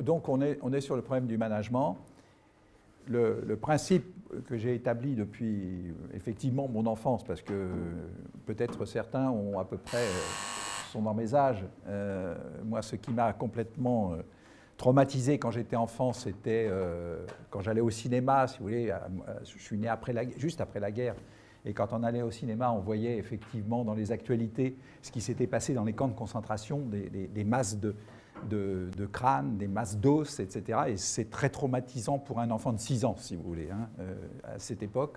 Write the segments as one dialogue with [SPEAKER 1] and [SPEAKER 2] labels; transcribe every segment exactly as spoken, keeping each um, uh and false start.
[SPEAKER 1] donc on est, on est sur le problème du management. Le, le principe que j'ai établi depuis effectivement mon enfance, parce que peut-être certains ont à peu près, sont dans mes âges. Euh, moi, ce qui m'a complètement euh, traumatisé quand j'étais enfant, c'était euh, quand j'allais au cinéma, si vous voulez. À, à, je suis né après la, juste après la guerre. Et quand on allait au cinéma, on voyait effectivement dans les actualités ce qui s'était passé dans les camps de concentration, des, des, des masses de, de, de crânes, des masses d'os, et cetera. Et c'est très traumatisant pour un enfant de six ans, si vous voulez, hein, euh, à cette époque.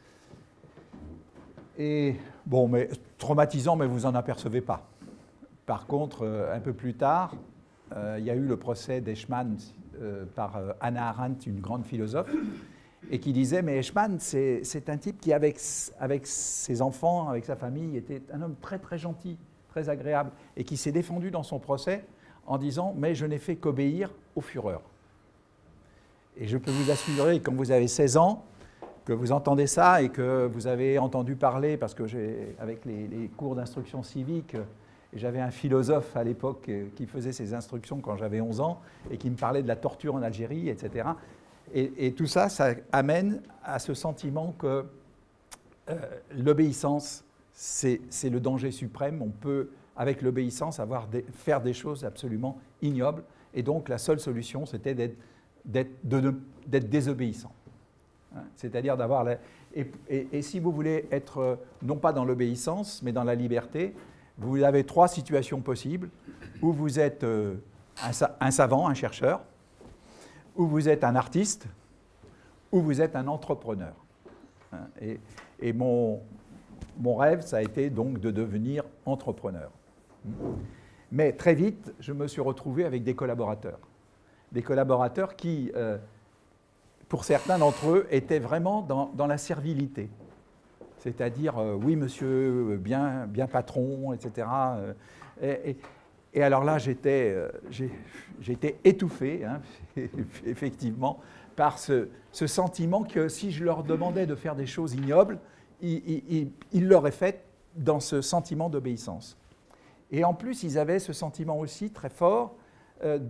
[SPEAKER 1] Et bon, mais traumatisant, mais vous n'en apercevez pas. Par contre, euh, un peu plus tard, euh, il y a eu le procès d'Eichmann euh, par euh, Hannah Arendt, une grande philosophe, et qui disait, mais Eichmann, c'est un type qui, avec, avec ses enfants, avec sa famille, était un homme très très gentil, très agréable, et qui s'est défendu dans son procès en disant, mais je n'ai fait qu'obéir au Führer. Et je peux vous assurer, quand vous avez seize ans, que vous entendez ça et que vous avez entendu parler, parce que j'ai, avec les, les cours d'instruction civique, j'avais un philosophe à l'époque qui faisait ses instructions quand j'avais onze ans, et qui me parlait de la torture en Algérie, et cetera. Et, et tout ça, ça amène à ce sentiment que euh, l'obéissance, c'est le danger suprême. On peut, avec l'obéissance, des, faire des choses absolument ignobles. Et donc, la seule solution, c'était d'être désobéissant. Hein, c'est-à-dire d'avoir... La... Et, et, et si vous voulez être, non pas dans l'obéissance, mais dans la liberté, vous avez trois situations possibles, où vous êtes euh, un, un savant, un chercheur, où vous êtes un artiste, ou vous êtes un entrepreneur. Et, et mon, mon rêve, ça a été donc de devenir entrepreneur. Mais très vite, je me suis retrouvé avec des collaborateurs. Des collaborateurs qui, euh, pour certains d'entre eux, étaient vraiment dans, dans la servilité. C'est-à-dire, euh, oui, monsieur, bien, bien patron, et cetera. Et, et, Et alors là, j'étais euh, étouffé, hein, effectivement, par ce, ce sentiment que si je leur demandais de faire des choses ignobles, ils, ils, ils l'auraient fait dans ce sentiment d'obéissance. Et en plus, ils avaient ce sentiment aussi très fort euh,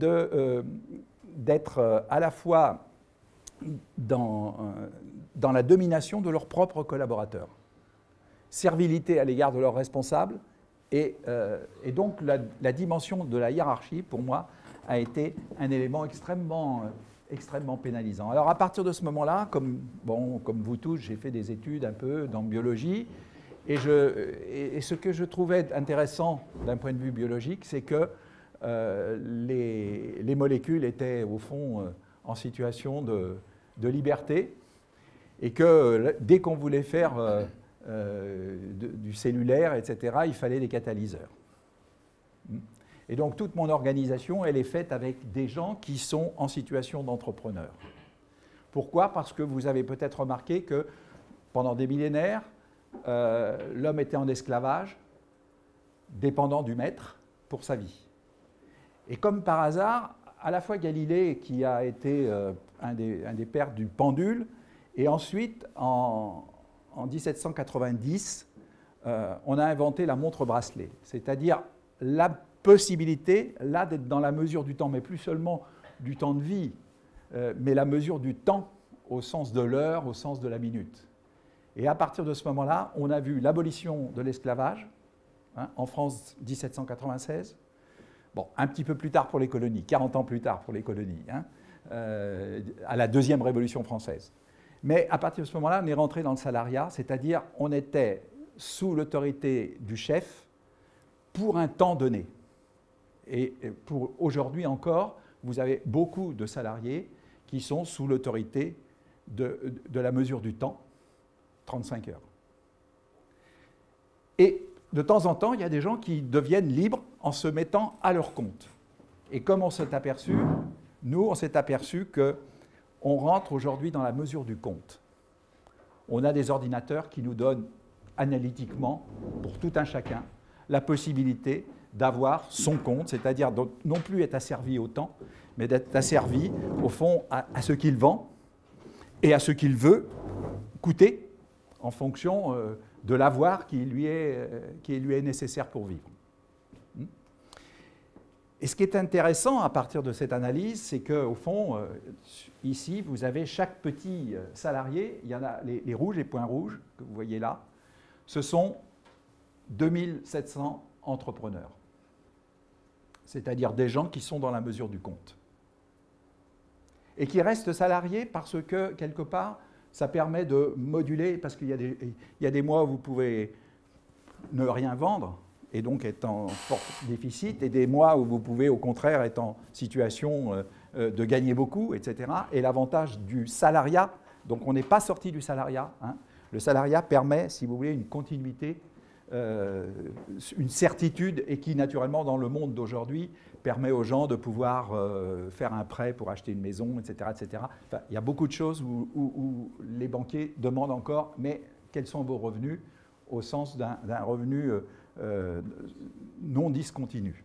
[SPEAKER 1] d'être euh, euh, à la fois dans, euh, dans la domination de leurs propres collaborateurs. Servilité à l'égard de leurs responsables. Et, euh, et donc, la, la dimension de la hiérarchie, pour moi, a été un élément extrêmement, euh, extrêmement pénalisant. Alors, à partir de ce moment-là, comme, bon, comme vous tous, j'ai fait des études un peu dans biologie. Et, je, et, et ce que je trouvais intéressant d'un point de vue biologique, c'est que euh, les, les molécules étaient, au fond, euh, en situation de, de liberté. Et que dès qu'on voulait faire... Euh, Euh, de, du cellulaire, et cetera, il fallait des catalyseurs. Et donc, toute mon organisation, elle est faite avec des gens qui sont en situation d'entrepreneur. Pourquoi? Parce que vous avez peut-être remarqué que pendant des millénaires, euh, l'homme était en esclavage, dépendant du maître pour sa vie. Et comme par hasard, à la fois Galilée, qui a été euh, un, des, un des pères du pendule, et ensuite, en... En mille sept cent quatre-vingt-dix, euh, on a inventé la montre-bracelet, c'est-à-dire la possibilité, là, d'être dans la mesure du temps, mais plus seulement du temps de vie, euh, mais la mesure du temps au sens de l'heure, au sens de la minute. Et à partir de ce moment-là, on a vu l'abolition de l'esclavage, hein, en France, mille sept cent quatre-vingt-seize, bon, un petit peu plus tard pour les colonies, quarante ans plus tard pour les colonies, hein, euh, à la deuxième révolution française. Mais à partir de ce moment-là, on est rentré dans le salariat, c'est-à-dire on était sous l'autorité du chef pour un temps donné. Et pour aujourd'hui encore, vous avez beaucoup de salariés qui sont sous l'autorité de, de la mesure du temps, trente-cinq heures. Et de temps en temps, il y a des gens qui deviennent libres en se mettant à leur compte. Et comme on s'est aperçu, nous, on s'est aperçu que on rentre aujourd'hui dans la mesure du compte. On a des ordinateurs qui nous donnent analytiquement, pour tout un chacun, la possibilité d'avoir son compte, c'est-à-dire non plus être asservi au temps, mais d'être asservi, au fond, à, à ce qu'il vend et à ce qu'il veut coûter en fonction euh, de l'avoir qui, lui est, euh, qui lui est nécessaire pour vivre. Et ce qui est intéressant à partir de cette analyse, c'est qu'au fond, euh, ici, vous avez chaque petit salarié, il y en a les, les rouges, les points rouges que vous voyez là, ce sont deux mille sept cents entrepreneurs, c'est-à-dire des gens qui sont dans la mesure du compte. Et qui restent salariés parce que, quelque part, ça permet de moduler, parce qu'il y a des, il y a des mois où vous pouvez ne rien vendre, et donc être en fort déficit, et des mois où vous pouvez, au contraire, être en situation de gagner beaucoup, et cetera. Et l'avantage du salariat, donc on n'est pas sorti du salariat, hein. Le salariat permet, si vous voulez, une continuité, euh, une certitude, et qui, naturellement, dans le monde d'aujourd'hui, permet aux gens de pouvoir euh, faire un prêt pour acheter une maison, et cetera, et cetera. Enfin, il y a beaucoup de choses où, où, où les banquiers demandent encore, mais quels sont vos revenus, au sens d'un d'un revenu euh, non discontinu.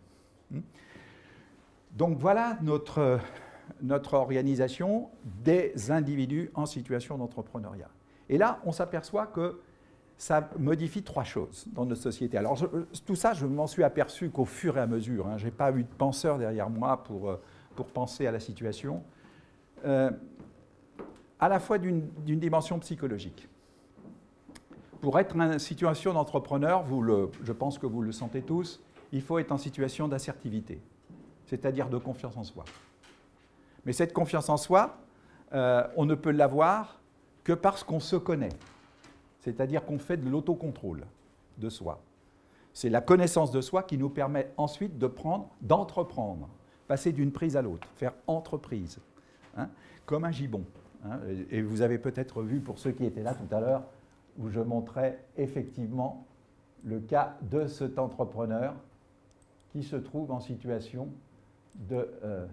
[SPEAKER 1] Donc voilà notre, notre organisation des individus en situation d'entrepreneuriat. Et là, on s'aperçoit que ça modifie trois choses dans notre société. Alors, je, tout ça, je m'en suis aperçu qu'au fur et à mesure. Hein, je n'ai pas eu de penseur derrière moi pour, pour penser à la situation. Euh, à la fois d'une d'une dimension psychologique. Pour être en situation d'entrepreneur, vous le, je pense que vous le sentez tous, il faut être en situation d'assertivité, c'est-à-dire de confiance en soi. Mais cette confiance en soi, euh, on ne peut l'avoir que parce qu'on se connaît. C'est-à-dire qu'on fait de l'autocontrôle de soi. C'est la connaissance de soi qui nous permet ensuite de prendre, d'entreprendre, passer d'une prise à l'autre, faire entreprise, hein, comme un gibbon. Hein, et vous avez peut-être vu, pour ceux qui étaient là tout à l'heure, où je montrais effectivement le cas de cet entrepreneur qui se trouve en situation de... Euh,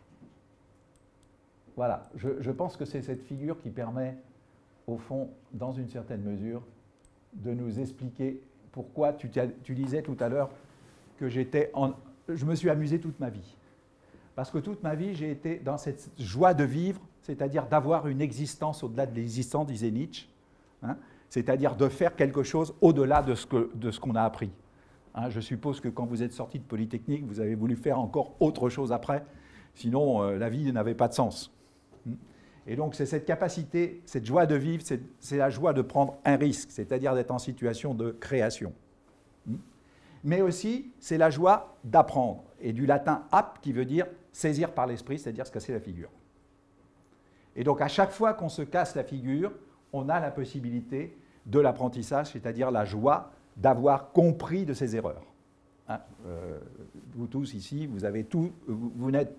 [SPEAKER 1] voilà, je, je pense que c'est cette figure qui permet, au fond, dans une certaine mesure, de nous expliquer pourquoi tu, tu disais tout à l'heure que j'étais en... Je me suis amusé toute ma vie. Parce que toute ma vie, j'ai été dans cette joie de vivre, c'est-à-dire d'avoir une existence au-delà de l'existence, disait Nietzsche, hein, c'est-à-dire de faire quelque chose au-delà de ce que, de ce qu'on a appris. Hein, je suppose que quand vous êtes sorti de Polytechnique, vous avez voulu faire encore autre chose après, sinon euh, la vie n'avait pas de sens. Et donc, c'est cette capacité, cette joie de vivre, c'est la joie de prendre un risque, c'est-à-dire d'être en situation de création. Mais aussi, c'est la joie d'apprendre, et du latin « ap » qui veut dire saisir par l'esprit, c'est-à-dire se casser la figure. Et donc, à chaque fois qu'on se casse la figure, on a la possibilité de l'apprentissage, c'est-à-dire la joie d'avoir compris de ses erreurs. Hein, euh, vous tous ici, vous avez tout, vous, vous n'êtes...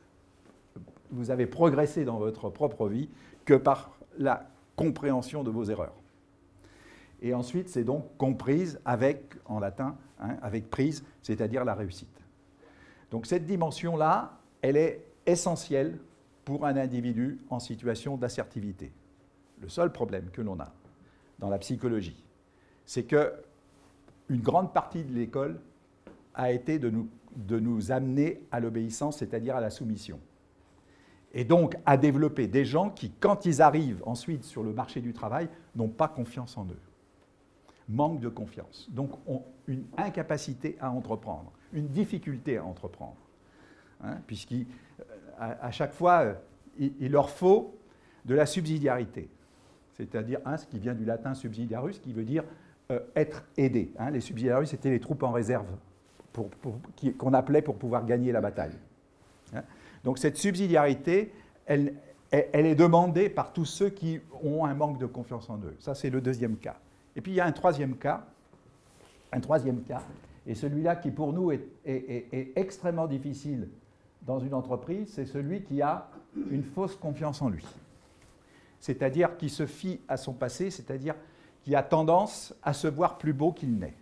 [SPEAKER 1] vous avez progressé dans votre propre vie que par la compréhension de vos erreurs. Et ensuite, c'est donc comprise avec, en latin, hein, avec prise, c'est-à-dire la réussite. Donc cette dimension-là, elle est essentielle pour un individu en situation d'assertivité. Le seul problème que l'on a dans la psychologie, c'est qu'une grande partie de l'école a été de nous, de nous amener à l'obéissance, c'est-à-dire à la soumission. Et donc à développer des gens qui, quand ils arrivent ensuite sur le marché du travail, n'ont pas confiance en eux. Manque de confiance. Donc ont une incapacité à entreprendre, une difficulté à entreprendre. Hein, puisqu'à à chaque fois, il, il leur faut de la subsidiarité. C'est-à-dire, hein, ce qui vient du latin subsidiarus, qui veut dire euh, être aidé. Hein, les subsidiarus, c'était les troupes en réserve pour, pour, qu'on appelait pour pouvoir gagner la bataille. Hein. Donc cette subsidiarité, elle, elle, elle est demandée par tous ceux qui ont un manque de confiance en eux. Ça, c'est le deuxième cas. Et puis il y a un troisième cas, un troisième cas, et celui-là qui pour nous est, est, est, est extrêmement difficile dans une entreprise, c'est celui qui a une fausse confiance en lui. C'est-à-dire qui se fie à son passé, c'est-à-dire qui a tendance à se voir plus beau qu'il n'est.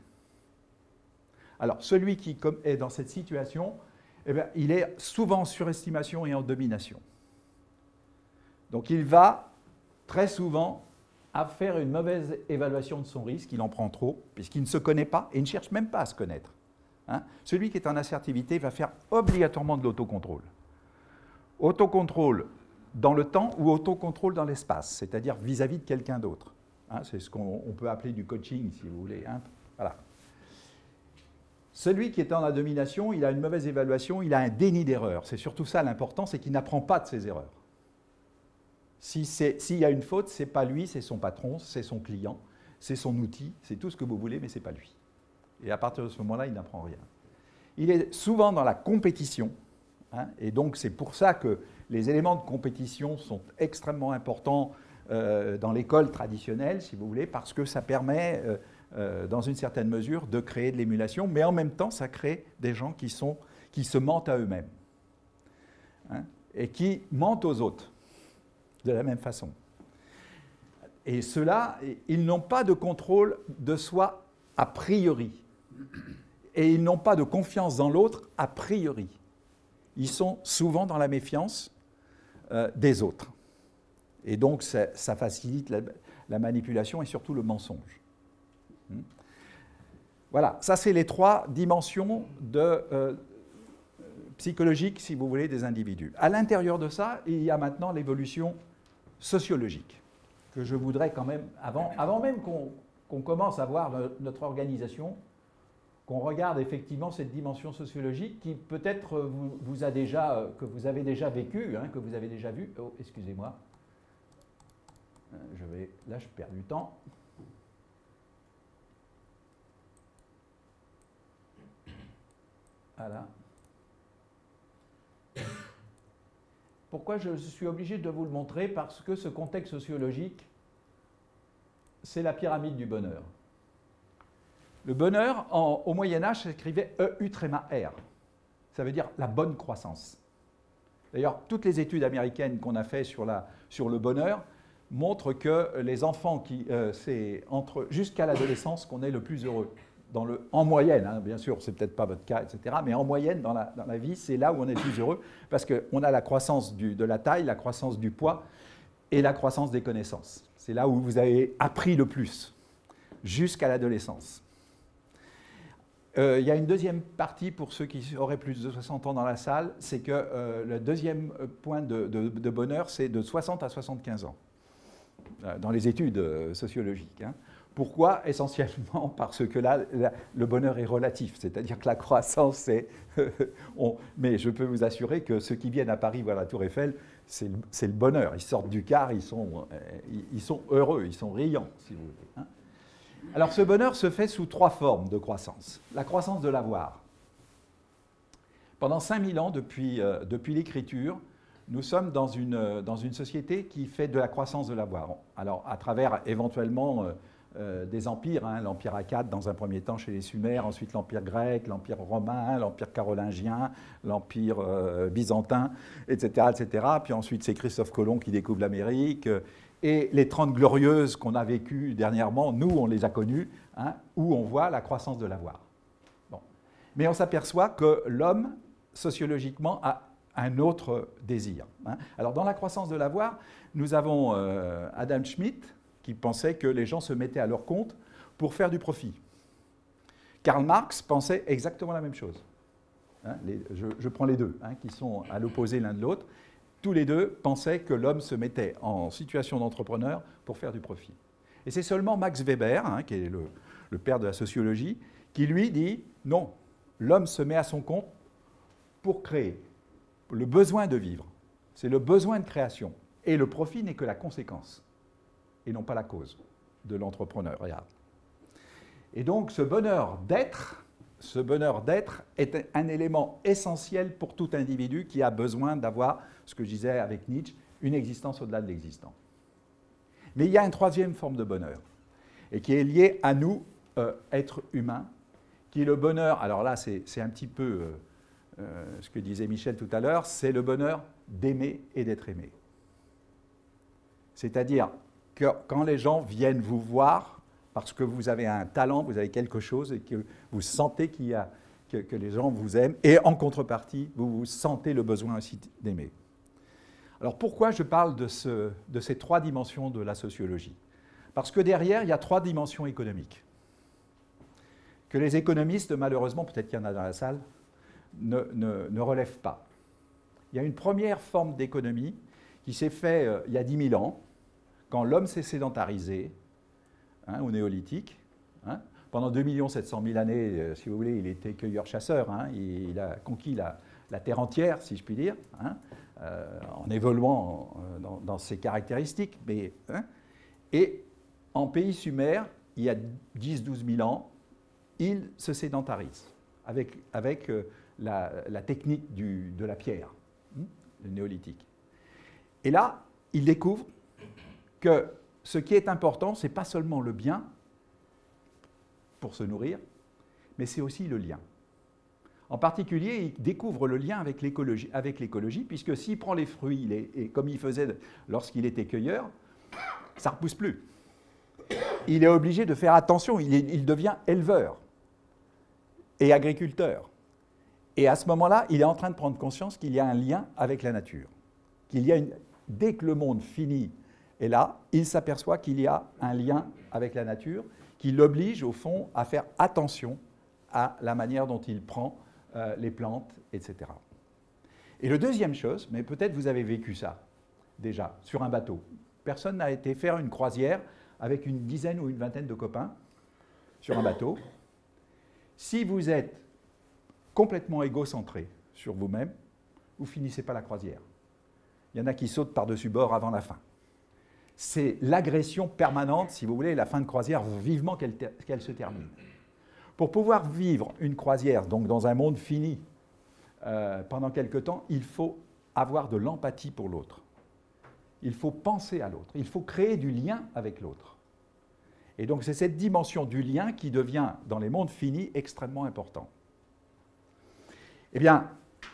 [SPEAKER 1] Alors, celui qui est dans cette situation, eh bien, il est souvent en surestimation et en domination. Donc, il va très souvent à faire une mauvaise évaluation de son risque, il en prend trop, puisqu'il ne se connaît pas et ne cherche même pas à se connaître. Hein? Celui qui est en assertivité va faire obligatoirement de l'autocontrôle. Autocontrôle dans le temps ou autocontrôle dans l'espace, c'est-à-dire vis-à-vis de quelqu'un d'autre. Hein, c'est ce qu'on peut appeler du coaching, si vous voulez. Hein, voilà. Celui qui est dans la domination, il a une mauvaise évaluation, il a un déni d'erreur. C'est surtout ça l'important, c'est qu'il n'apprend pas de ses erreurs. Si s'il y a une faute, ce n'est pas lui, c'est son patron, c'est son client, c'est son outil, c'est tout ce que vous voulez, mais ce n'est pas lui. Et à partir de ce moment-là, il n'apprend rien. Il est souvent dans la compétition, hein, et donc c'est pour ça que les éléments de compétition sont extrêmement importants euh, dans l'école traditionnelle, si vous voulez, parce que ça permet, euh, euh, dans une certaine mesure, de créer de l'émulation, mais en même temps, ça crée des gens qui, sont, qui se mentent à eux-mêmes, hein, et qui mentent aux autres de la même façon. Et ceux-là, ils n'ont pas de contrôle de soi a priori. Et ils n'ont pas de confiance dans l'autre a priori. Ils sont souvent dans la méfiance euh, des autres. Et donc, ça, ça facilite la, la manipulation et surtout le mensonge. Hmm. Voilà, ça c'est les trois dimensions de, euh, psychologiques, si vous voulez, des individus. À l'intérieur de ça, il y a maintenant l'évolution sociologique, que je voudrais quand même, avant, avant même qu'on qu'on commence à voir notre organisation, qu'on regarde effectivement cette dimension sociologique qui peut-être vous, vous a déjà, que vous avez déjà vécu, hein, que vous avez déjà vu. Oh, excusez-moi. Je vais, là, je perds du temps. Voilà. Pourquoi je suis obligé de vous le montrer? Parce que ce contexte sociologique, c'est la pyramide du bonheur. Le bonheur, en, au Moyen-Âge, s'écrivait E U tréma R. Ça veut dire la bonne croissance. D'ailleurs, toutes les études américaines qu'on a faites sur, la, sur le bonheur montrent que les enfants, qui, euh, c'est entre jusqu'à l'adolescence qu'on est le plus heureux. Dans le, en moyenne, hein, bien sûr, c'est peut-être pas votre cas, et cetera, mais en moyenne, dans la, dans la vie, c'est là où on est le plus heureux, parce qu'on a la croissance du, de la taille, la croissance du poids et la croissance des connaissances. C'est là où vous avez appris le plus, jusqu'à l'adolescence. Euh, il y a une deuxième partie pour ceux qui auraient plus de soixante ans dans la salle, c'est que euh, le deuxième point de, de, de bonheur, c'est de soixante à soixante-quinze ans, euh, dans les études euh, sociologiques. Hein. Pourquoi? Essentiellement parce que là, là, le bonheur est relatif, c'est-à-dire que la croissance, c'est... on, mais je peux vous assurer que ceux qui viennent à Paris voir la Tour Eiffel, c'est le, c'est le bonheur. Ils sortent du car, ils sont, euh, ils, ils sont heureux, ils sont riants, si vous voulez. Hein. Alors ce bonheur se fait sous trois formes de croissance. La croissance de l'avoir. Pendant cinq mille ans, depuis, euh, depuis l'écriture, nous sommes dans une, dans une société qui fait de la croissance de l'avoir. Alors à travers éventuellement... Euh, Euh, des empires, hein, l'empire akkad dans un premier temps chez les Sumères, ensuite l'empire grec, l'empire romain, l'empire carolingien, l'empire euh, byzantin, et cetera, et cetera. Puis ensuite c'est Christophe Colomb qui découvre l'Amérique, euh, et les Trente Glorieuses qu'on a vécues dernièrement, nous on les a connues, hein, où on voit la croissance de l'avoir. Bon. Mais on s'aperçoit que l'homme, sociologiquement, a un autre désir. Hein. Alors dans la croissance de l'avoir, nous avons euh, Adam Smith, qui pensaient que les gens se mettaient à leur compte pour faire du profit. Karl Marx pensait exactement la même chose. Hein, les, je, je prends les deux, hein, qui sont à l'opposé l'un de l'autre. Tous les deux pensaient que l'homme se mettait en situation d'entrepreneur pour faire du profit. Et c'est seulement Max Weber, hein, qui est le, le père de la sociologie, qui lui dit non, l'homme se met à son compte pour créer, le besoin de vivre. C'est le besoin de création. Et le profit n'est que la conséquence, et non pas la cause de l'entrepreneuriat. Et donc ce bonheur d'être, ce bonheur d'être est un élément essentiel pour tout individu qui a besoin d'avoir, ce que je disais avec Nietzsche, une existence au-delà de l'existant. Mais il y a une troisième forme de bonheur, et qui est liée à nous, euh, êtres humains, qui est le bonheur, alors là c'est, c'est un petit peu euh, euh, ce que disait Michel tout à l'heure, c'est le bonheur d'aimer et d'être aimé. C'est-à-dire que quand les gens viennent vous voir, parce que vous avez un talent, vous avez quelque chose, et que vous sentez qu'il y a, que, que les gens vous aiment, et en contrepartie, vous, vous sentez le besoin aussi d'aimer. Alors pourquoi je parle de, ce, de ces trois dimensions de la sociologie? Parce que derrière, il y a trois dimensions économiques, que les économistes, malheureusement, peut-être qu'il y en a dans la salle, ne, ne, ne relèvent pas. Il y a une première forme d'économie qui s'est faite euh, il y a dix mille ans, quand l'homme s'est sédentarisé, hein, au néolithique, hein, pendant deux millions sept cent mille années, euh, si vous voulez, il était cueilleur-chasseur. Hein, il, il a conquis la, la Terre entière, si je puis dire, hein, euh, en évoluant euh, dans, dans ses caractéristiques. Mais, hein, et en pays sumer, il y a dix à douze mille ans, il se sédentarise avec, avec euh, la, la technique du, de la pierre, hein, le néolithique. Et là, il découvre que ce qui est important, ce n'est pas seulement le bien pour se nourrir, mais c'est aussi le lien. En particulier, il découvre le lien avec l'écologie, avec l'écologie, puisque s'il prend les fruits, il est, et comme il faisait lorsqu'il était cueilleur, ça ne repousse plus. Il est obligé de faire attention, il, est, il devient éleveur et agriculteur. Et à ce moment-là, il est en train de prendre conscience qu'il y a un lien avec la nature. Qu'il y a une, dès que le monde finit est là, il s'aperçoit qu'il y a un lien avec la nature qui l'oblige, au fond, à faire attention à la manière dont il prend euh, les plantes, et cetera. Et la deuxième chose, mais peut-être vous avez vécu ça déjà, sur un bateau. Personne n'a été faire une croisière avec une dizaine ou une vingtaine de copains sur un bateau. Si vous êtes complètement égocentré sur vous-même, vous ne finissez pas la croisière. Il y en a qui sautent par-dessus bord avant la fin. C'est l'agression permanente, si vous voulez, la fin de croisière, vivement qu'elle qu'elle se termine. Pour pouvoir vivre une croisière, donc dans un monde fini, euh, pendant quelque temps, il faut avoir de l'empathie pour l'autre. Il faut penser à l'autre. Il faut créer du lien avec l'autre. Et donc c'est cette dimension du lien qui devient, dans les mondes finis, extrêmement important. Eh bien,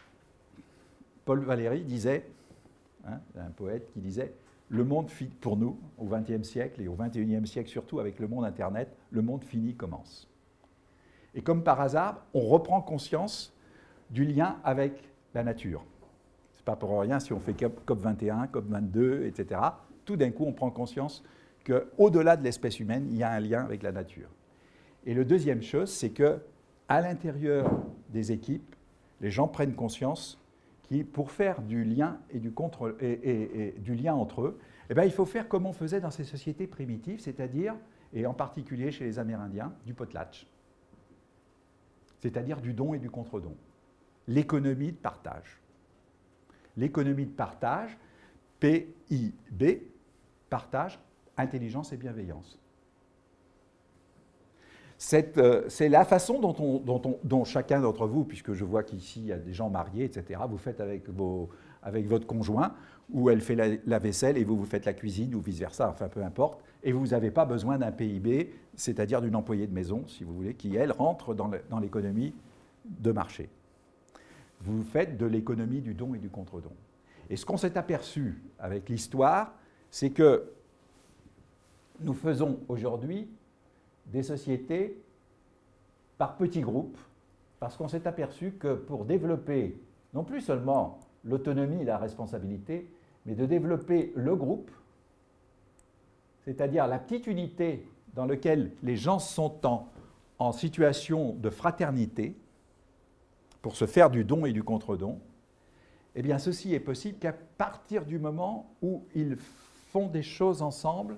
[SPEAKER 1] Paul Valéry disait, hein, un poète qui disait, le monde finit, pour nous, au vingtième siècle et au vingt et unième siècle surtout, avec le monde Internet, le monde fini commence. Et comme par hasard, on reprend conscience du lien avec la nature. Ce n'est pas pour rien si on fait COP vingt et un, COP vingt-deux, et cetera. Tout d'un coup, on prend conscience qu'au-delà de l'espèce humaine, il y a un lien avec la nature. Et la deuxième chose, c'est qu'à l'intérieur des équipes, les gens prennent conscience qui, pour faire du lien, et du, contre, et, et, et du lien entre eux, eh bien, il faut faire comme on faisait dans ces sociétés primitives, c'est-à-dire, et en particulier chez les Amérindiens, du potlatch, c'est-à-dire du don et du contre-don. L'économie de partage. L'économie de partage, P I B, partage, intelligence et bienveillance. Euh, c'est la façon dont, on, dont, on, dont chacun d'entre vous, puisque je vois qu'ici il y a des gens mariés, et cetera, vous faites avec, vos, avec votre conjoint, ou elle fait la, la vaisselle et vous, vous faites la cuisine, ou vice-versa, enfin peu importe, et vous n'avez pas besoin d'un P I B, c'est-à-dire d'une employée de maison, si vous voulez, qui, elle, rentre dans l'économie de marché. Vous faites de l'économie du don et du contre-don. Et ce qu'on s'est aperçu avec l'histoire, c'est que nous faisons aujourd'hui des sociétés par petits groupes, parce qu'on s'est aperçu que pour développer non plus seulement l'autonomie et la responsabilité, mais de développer le groupe, c'est-à-dire la petite unité dans laquelle les gens sont en, en situation de fraternité, pour se faire du don et du contre-don, eh bien ceci est possible qu'à partir du moment où ils font des choses ensemble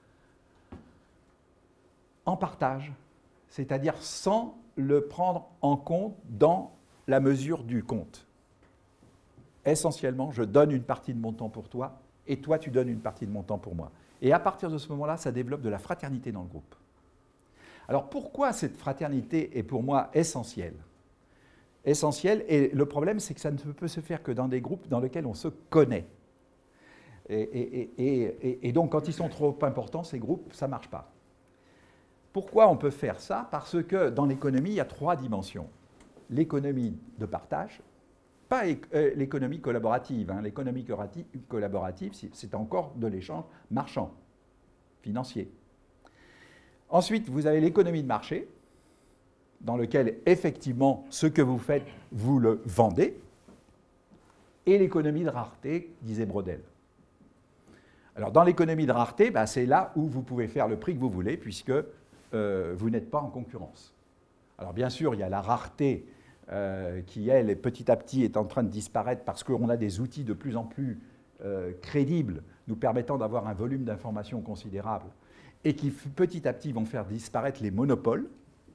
[SPEAKER 1] en partage, c'est-à-dire sans le prendre en compte dans la mesure du compte. Essentiellement, je donne une partie de mon temps pour toi, et toi, tu donnes une partie de mon temps pour moi. Et à partir de ce moment-là, ça développe de la fraternité dans le groupe. Alors pourquoi cette fraternité est pour moi essentielle ? Essentielle, et le problème, c'est que ça ne peut se faire que dans des groupes dans lesquels on se connaît. Et, et, et, et, et donc, quand ils sont trop importants, ces groupes, ça ne marche pas. Pourquoi on peut faire ça? Parce que dans l'économie, il y a trois dimensions. L'économie de partage, pas l'économie collaborative. Hein. L'économie collaborative, c'est encore de l'échange marchand, financier. Ensuite, vous avez l'économie de marché, dans lequel, effectivement, ce que vous faites, vous le vendez, et l'économie de rareté, disait Braudel. Alors, dans l'économie de rareté, ben, c'est là où vous pouvez faire le prix que vous voulez, puisque euh, vous n'êtes pas en concurrence. Alors, bien sûr, il y a la rareté euh, qui, elle, petit à petit, est en train de disparaître parce qu'on a des outils de plus en plus euh, crédibles, nous permettant d'avoir un volume d'informations considérable, et qui, petit à petit, vont faire disparaître les monopoles.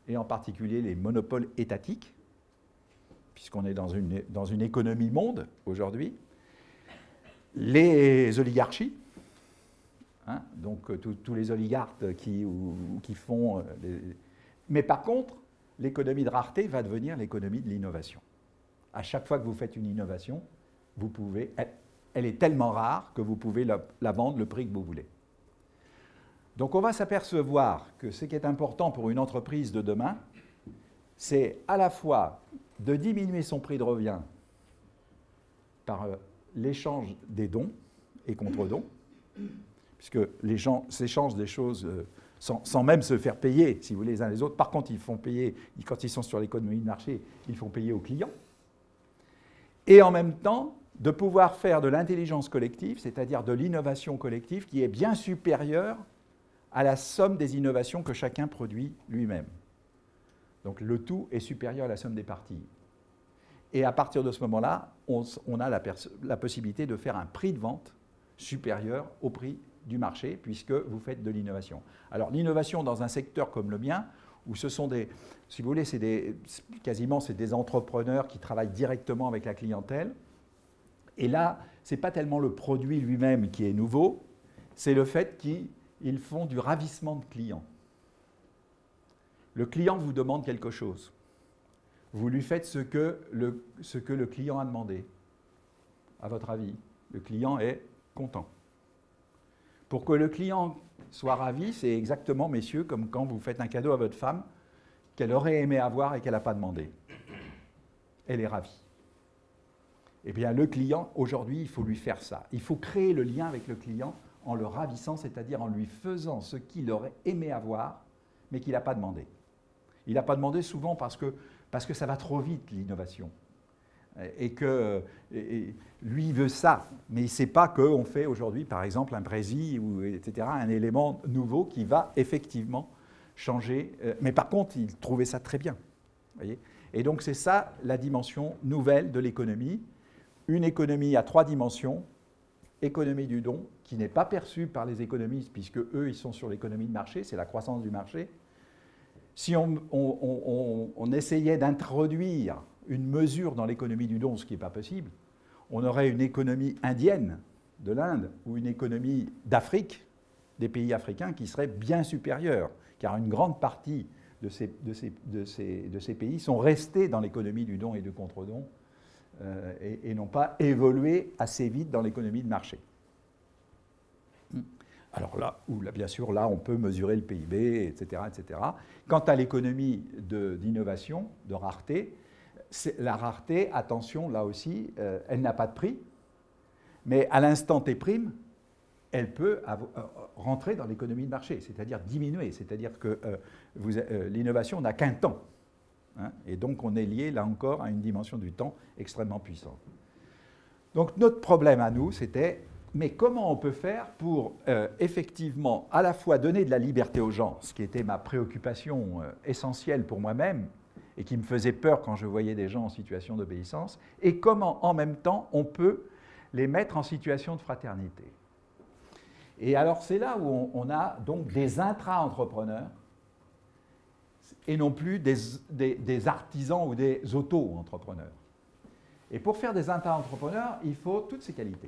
[SPEAKER 1] et en particulier les monopoles étatiques, puisqu'on est dans une, dans une économie monde aujourd'hui, les oligarchies, hein, donc tous les oligarques qui, ou, qui font... Euh, les... Mais par contre, l'économie de rareté va devenir l'économie de l'innovation. À chaque fois que vous faites une innovation, vous pouvez, elle, elle est tellement rare que vous pouvez la, la vendre le prix que vous voulez. Donc on va s'apercevoir que ce qui est important pour une entreprise de demain, c'est à la fois de diminuer son prix de revient par euh, l'échange des dons et contre-dons, puisque les gens s'échangent des choses euh, sans, sans même se faire payer, si vous voulez, les uns les autres. Par contre, ils font payer, quand ils sont sur l'économie de marché, ils font payer aux clients. Et en même temps, de pouvoir faire de l'intelligence collective, c'est-à-dire de l'innovation collective qui est bien supérieure à la somme des innovations que chacun produit lui-même. Donc le tout est supérieur à la somme des parties. Et à partir de ce moment-là, on, on a la, la possibilité de faire un prix de vente supérieur au prix du marché, puisque vous faites de l'innovation. Alors l'innovation dans un secteur comme le mien, où ce sont des, si vous voulez, c'est des, quasiment c'est des entrepreneurs qui travaillent directement avec la clientèle, et là, ce n'est pas tellement le produit lui-même qui est nouveau, c'est le fait qu'ils font du ravissement de clients. Le client vous demande quelque chose. Vous lui faites ce que le, ce que le client a demandé. À votre avis, le client est content. Pour que le client soit ravi, c'est exactement, messieurs, comme quand vous faites un cadeau à votre femme qu'elle aurait aimé avoir et qu'elle n'a pas demandé. Elle est ravie. Eh bien, le client, aujourd'hui, il faut lui faire ça. Il faut créer le lien avec le client en le ravissant, c'est-à-dire en lui faisant ce qu'il aurait aimé avoir, mais qu'il n'a pas demandé. Il n'a pas demandé souvent parce que, parce que ça va trop vite, l'innovation. Et que et, et lui, il veut ça, mais il ne sait pas qu'on fait aujourd'hui, par exemple, un Brésil, ou, et cetera, un élément nouveau qui va effectivement changer. Mais par contre, il trouvait ça très bien. Voyez ? Et donc, c'est ça la dimension nouvelle de l'économie. Une économie à trois dimensions, économie du don, qui n'est pas perçue par les économistes, puisque eux, ils sont sur l'économie de marché, c'est la croissance du marché. Si on, on, on, on essayait d'introduire une mesure dans l'économie du don, ce qui n'est pas possible, on aurait une économie indienne de l'Inde ou une économie d'Afrique, des pays africains, qui serait bien supérieure, car une grande partie de ces, de ces, de ces, de ces pays sont restés dans l'économie du don et du contre-don euh, et, et n'ont pas évolué assez vite dans l'économie de marché. Alors là, où là, bien sûr, là, on peut mesurer le P I B, et cetera, et cetera. Quant à l'économie d'innovation, de, de rareté, la rareté, attention, là aussi, euh, elle n'a pas de prix, mais à l'instant T', elle peut euh, rentrer dans l'économie de marché, c'est-à-dire diminuer, c'est-à-dire que euh, euh, l'innovation n'a qu'un temps. Hein, et donc, on est lié, là encore, à une dimension du temps extrêmement puissante. Donc, notre problème à nous, c'était... Mais comment on peut faire pour euh, effectivement à la fois donner de la liberté aux gens, ce qui était ma préoccupation euh, essentielle pour moi-même et qui me faisait peur quand je voyais des gens en situation d'obéissance, et comment en même temps on peut les mettre en situation de fraternité. Et alors c'est là où on, on a donc des intra-entrepreneurs et non plus des, des, des artisans ou des auto-entrepreneurs. Et pour faire des intra-entrepreneurs, il faut toutes ces qualités.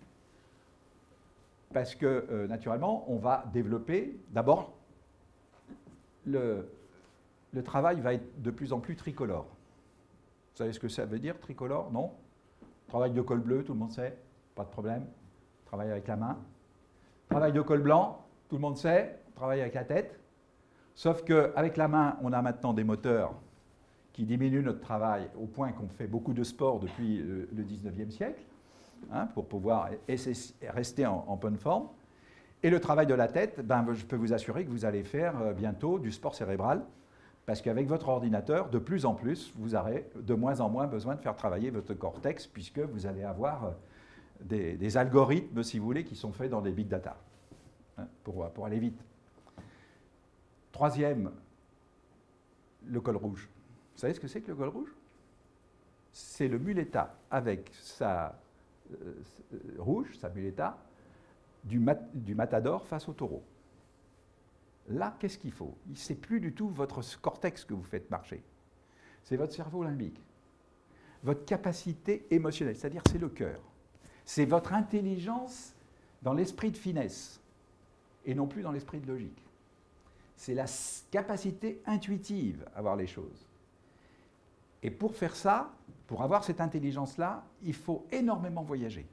[SPEAKER 1] Parce que, euh, naturellement, on va développer, d'abord, le, le travail va être de plus en plus tricolore. Vous savez ce que ça veut dire, tricolore? Non? Travail de col bleu, tout le monde sait, pas de problème. Travail avec la main. Travail de col blanc, tout le monde sait, travail avec la tête. Sauf qu'avec la main, on a maintenant des moteurs qui diminuent notre travail au point qu'on fait beaucoup de sport depuis le, le dix-neuvième siècle. Hein, pour pouvoir rester en, en bonne forme. Et le travail de la tête, ben, je peux vous assurer que vous allez faire euh, bientôt du sport cérébral, parce qu'avec votre ordinateur, de plus en plus, vous aurez de moins en moins besoin de faire travailler votre cortex, puisque vous allez avoir euh, des, des algorithmes, si vous voulez, qui sont faits dans des big data, hein, pour, pour aller vite. Troisième, le col rouge. Vous savez ce que c'est que le col rouge? C'est le muleta avec sa... Euh, rouge, sa muleta, du, mat, du matador face au taureau. Là, qu'est-ce qu'il faut? Ce n'est plus du tout votre cortex que vous faites marcher. C'est votre cerveau limbique. Votre capacité émotionnelle, c'est-à-dire c'est le cœur. C'est votre intelligence dans l'esprit de finesse et non plus dans l'esprit de logique. C'est la capacité intuitive à voir les choses. Et pour faire ça, pour avoir cette intelligence-là, il faut énormément voyager.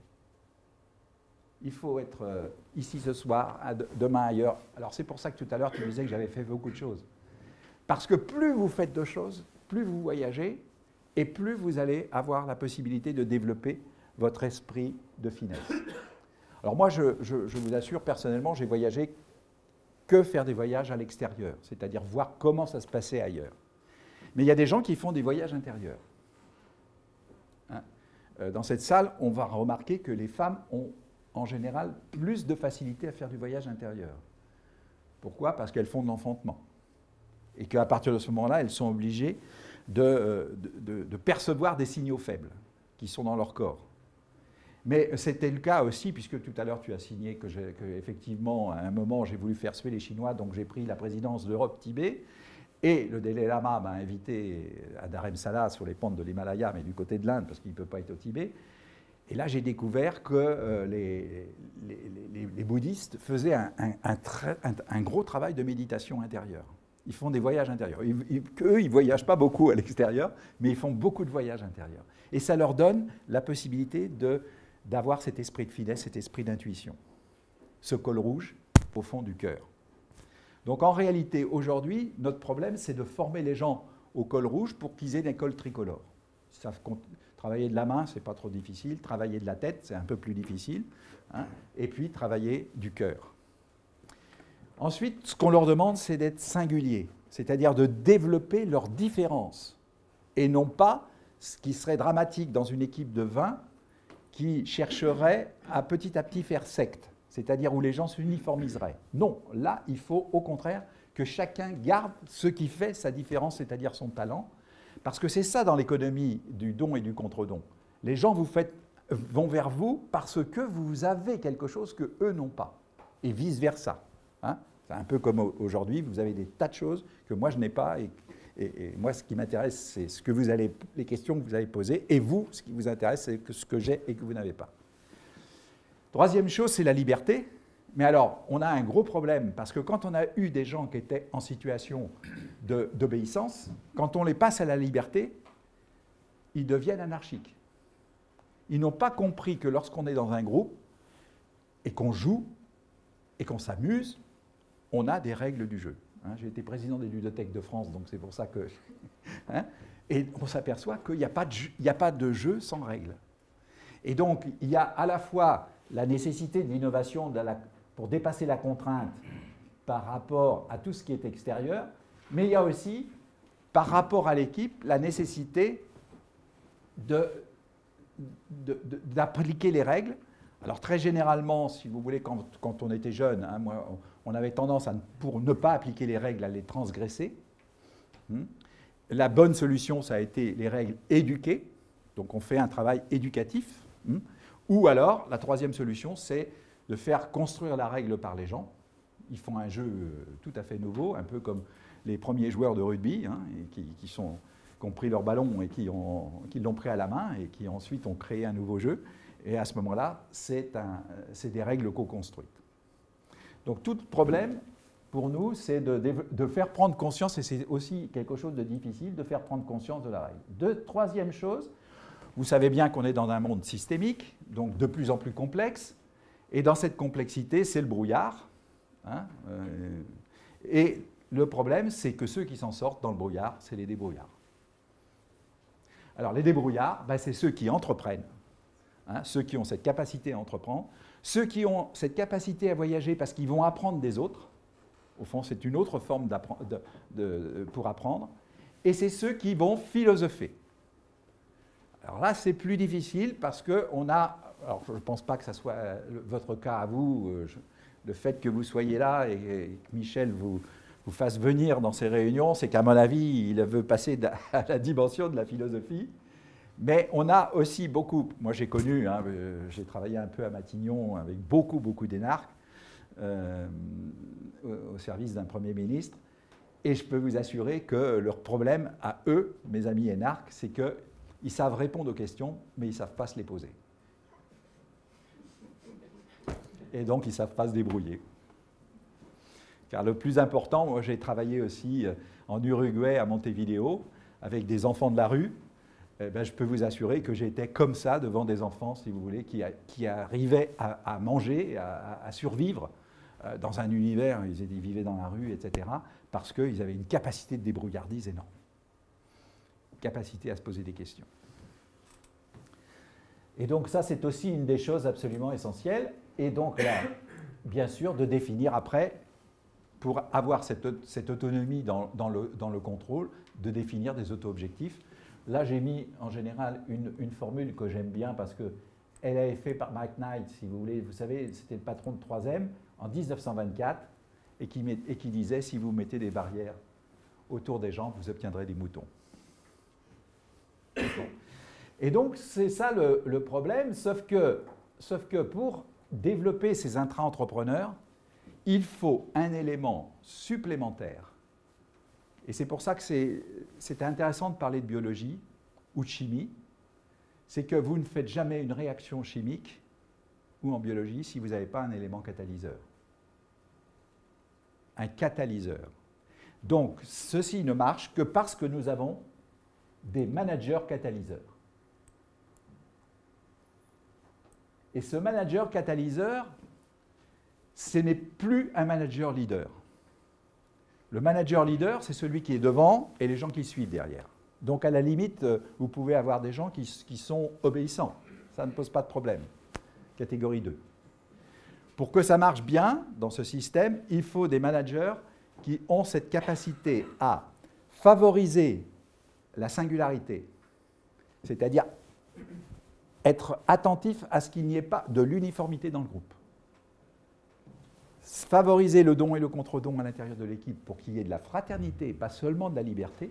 [SPEAKER 1] Il faut être euh, ici ce soir, à de, demain ailleurs. Alors c'est pour ça que tout à l'heure tu disais que j'avais fait beaucoup de choses. Parce que plus vous faites de choses, plus vous voyagez, et plus vous allez avoir la possibilité de développer votre esprit de finesse. Alors moi, je, je, je vous assure, personnellement, j'ai voyagé que faire des voyages à l'extérieur, c'est-à-dire voir comment ça se passait ailleurs. Mais il y a des gens qui font des voyages intérieurs. Hein? Euh, dans cette salle, on va remarquer que les femmes ont en général plus de facilité à faire du voyage intérieur. Pourquoi? Parce qu'elles font de l'enfantement. Et qu'à partir de ce moment-là, elles sont obligées de, de, de, de percevoir des signaux faibles qui sont dans leur corps. Mais c'était le cas aussi, puisque tout à l'heure tu as signé que, que effectivement, à un moment, j'ai voulu faire suer les Chinois, donc j'ai pris la présidence d'Europe-Tibet, et le Dalai Lama m'a invité à Dharamsala sur les pentes de l'Himalaya, mais du côté de l'Inde, parce qu'il ne peut pas être au Tibet. Et là, j'ai découvert que euh, les, les, les, les bouddhistes faisaient un, un, un, un, un gros travail de méditation intérieure. Ils font des voyages intérieurs. Ils, ils, eux, ils ne voyagent pas beaucoup à l'extérieur, mais ils font beaucoup de voyages intérieurs. Et ça leur donne la possibilité de, d'avoir cet esprit de finesse, cet esprit d'intuition. Ce col rouge au fond du cœur. Donc en réalité, aujourd'hui, notre problème, c'est de former les gens au col rouge pour qu'ils aient des cols tricolores. Ça, travailler de la main, ce n'est pas trop difficile. Travailler de la tête, c'est un peu plus difficile. Hein, et puis, travailler du cœur. Ensuite, ce qu'on leur demande, c'est d'être singuliers, c'est-à-dire de développer leurs différences, et non pas ce qui serait dramatique dans une équipe de vingt qui chercherait à petit à petit faire secte, c'est-à-dire où les gens s'uniformiseraient. Non, là, il faut au contraire que chacun garde ce qui fait sa différence, c'est-à-dire son talent, parce que c'est ça dans l'économie du don et du contre-don. Les gens vous faites, vont vers vous parce que vous avez quelque chose qu'eux n'ont pas, et vice-versa. Hein? C'est un peu comme aujourd'hui, vous avez des tas de choses que moi je n'ai pas, et, et, et moi ce qui m'intéresse, c'est ce que vous allez, les questions que vous allez poser, et vous, ce qui vous intéresse, c'est ce que j'ai et que vous n'avez pas. Troisième chose, c'est la liberté. Mais alors, on a un gros problème, parce que quand on a eu des gens qui étaient en situation de, d'obéissance, quand on les passe à la liberté, ils deviennent anarchiques. Ils n'ont pas compris que lorsqu'on est dans un groupe, et qu'on joue, et qu'on s'amuse, on a des règles du jeu. Hein, j'ai été président des ludothèques de France, donc c'est pour ça que... Hein, et on s'aperçoit qu'il n'y a pas de jeu, il n'y a pas de jeu sans règles. Et donc, il y a à la fois la nécessité de l'innovation de la, pour dépasser la contrainte par rapport à tout ce qui est extérieur, mais il y a aussi, par rapport à l'équipe, la nécessité de, de, de, d'appliquer les règles. Alors très généralement, si vous voulez, quand, quand on était jeune, hein, moi, on avait tendance, à, pour ne pas appliquer les règles, à les transgresser. Hum. La bonne solution, ça a été les règles éduquées. Donc on fait un travail éducatif. Hum. Ou alors, la troisième solution, c'est de faire construire la règle par les gens. Ils font un jeu tout à fait nouveau, un peu comme les premiers joueurs de rugby, hein, et qui, qui, sont, qui ont pris leur ballon et qui, ont, qui l'ont pris à la main et qui ensuite ont créé un nouveau jeu. Et à ce moment-là, c'est, un, c'est des règles co-construites. Donc tout problème, pour nous, c'est de, de, de faire prendre conscience, et c'est aussi quelque chose de difficile, de faire prendre conscience de la règle. Deux, troisième chose, vous savez bien qu'on est dans un monde systémique, donc de plus en plus complexe, et dans cette complexité, c'est le brouillard. Hein, euh, et le problème, c'est que ceux qui s'en sortent dans le brouillard, c'est les débrouillards. Alors les débrouillards, ben, c'est ceux qui entreprennent, hein, ceux qui ont cette capacité à entreprendre, ceux qui ont cette capacité à voyager parce qu'ils vont apprendre des autres. Au fond, c'est une autre forme de, de, pour apprendre. Et c'est ceux qui vont philosopher. Alors là, c'est plus difficile parce qu'on a... Alors, je ne pense pas que ce soit votre cas à vous, je, le fait que vous soyez là et, et que Michel vous, vous fasse venir dans ces réunions, c'est qu'à mon avis, il veut passer à la dimension de la philosophie. Mais on a aussi beaucoup... Moi, j'ai connu, hein, j'ai travaillé un peu à Matignon avec beaucoup, beaucoup d'énarques. euh, au, au service d'un Premier ministre. Et je peux vous assurer que leur problème à eux, mes amis énarques, c'est qu'ils savent répondre aux questions, mais ils ne savent pas se les poser. Et donc, ils ne savent pas se débrouiller. Car le plus important, moi j'ai travaillé aussi en Uruguay, à Montevideo, avec des enfants de la rue. Eh bien, je peux vous assurer que j'étais comme ça devant des enfants, si vous voulez, qui, a, qui arrivaient à, à manger, à, à survivre euh, dans un univers, ils, étaient, ils vivaient dans la rue, et cetera, parce qu'ils avaient une capacité de débrouillardise énorme. Capacité à se poser des questions. Et donc ça, c'est aussi une des choses absolument essentielles. Et donc là, bien sûr, de définir après, pour avoir cette, cette autonomie dans, dans, le, dans le contrôle, de définir des auto-objectifs. Là, j'ai mis en général une, une formule que j'aime bien parce qu'elle a été faite par Mike Knight, si vous voulez. Vous savez, c'était le patron de trois M en mille neuf cent vingt-quatre et qui, met, et qui disait, si vous mettez des barrières autour des gens, vous obtiendrez des moutons. Et donc, c'est ça le, le problème, sauf que, sauf que pour développer ces intra-entrepreneurs, il faut un élément supplémentaire. Et c'est pour ça que c'est intéressant de parler de biologie ou de chimie. C'est que vous ne faites jamais une réaction chimique ou en biologie si vous n'avez pas un élément catalyseur. Un catalyseur. Donc, ceci ne marche que parce que nous avons des managers catalyseurs. Et ce manager catalyseur, ce n'est plus un manager leader. Le manager leader, c'est celui qui est devant et les gens qui suivent derrière. Donc, à la limite, vous pouvez avoir des gens qui, qui sont obéissants. Ça ne pose pas de problème. Catégorie deux. Pour que ça marche bien dans ce système, il faut des managers qui ont cette capacité à favoriser la singularité, c'est-à-dire être attentif à ce qu'il n'y ait pas de l'uniformité dans le groupe. Favoriser le don et le contre-don à l'intérieur de l'équipe pour qu'il y ait de la fraternité et pas seulement de la liberté.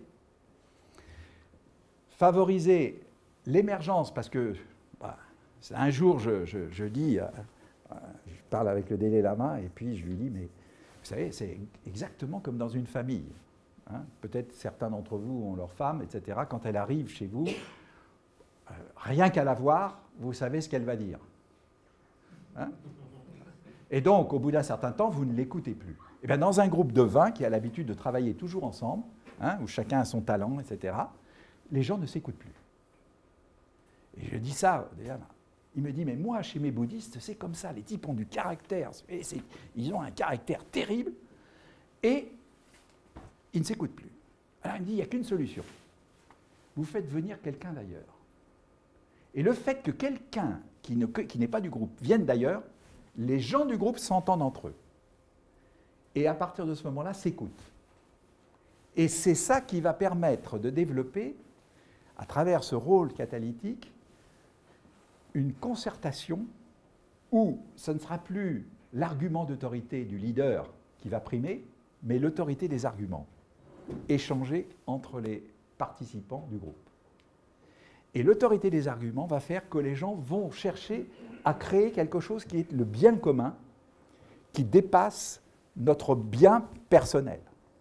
[SPEAKER 1] Favoriser l'émergence, parce que bah, un jour, je, je, je dis, euh, je parle avec le Dalai Lama et puis je lui dis, mais vous savez, c'est exactement comme dans une famille. Hein, peut-être certains d'entre vous ont leur femme, et cetera. Quand elle arrive chez vous, euh, rien qu'à la voir, vous savez ce qu'elle va dire. Hein? Et donc, au bout d'un certain temps, vous ne l'écoutez plus. Et bien, dans un groupe de vingt qui a l'habitude de travailler toujours ensemble, hein, où chacun a son talent, et cetera, les gens ne s'écoutent plus. Et je dis ça, il me dit, mais moi, chez mes bouddhistes, c'est comme ça, les types ont du caractère, ils ont un caractère terrible, et ils ne s'écoutent plus. Alors il me dit, il n'y a qu'une solution. Vous faites venir quelqu'un d'ailleurs. Et le fait que quelqu'un qui ne, qui n'est pas du groupe vienne d'ailleurs, les gens du groupe s'entendent entre eux. Et à partir de ce moment-là, s'écoutent. Et c'est ça qui va permettre de développer, à travers ce rôle catalytique, une concertation où ce ne sera plus l'argument d'autorité du leader qui va primer, mais l'autorité des arguments, échangés entre les participants du groupe. Et l'autorité des arguments va faire que les gens vont chercher à créer quelque chose qui est le bien commun, qui dépasse notre bien personnel.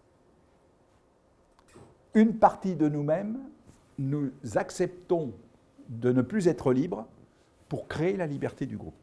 [SPEAKER 1] Une partie de nous-mêmes, nous acceptons de ne plus être libres pour créer la liberté du groupe.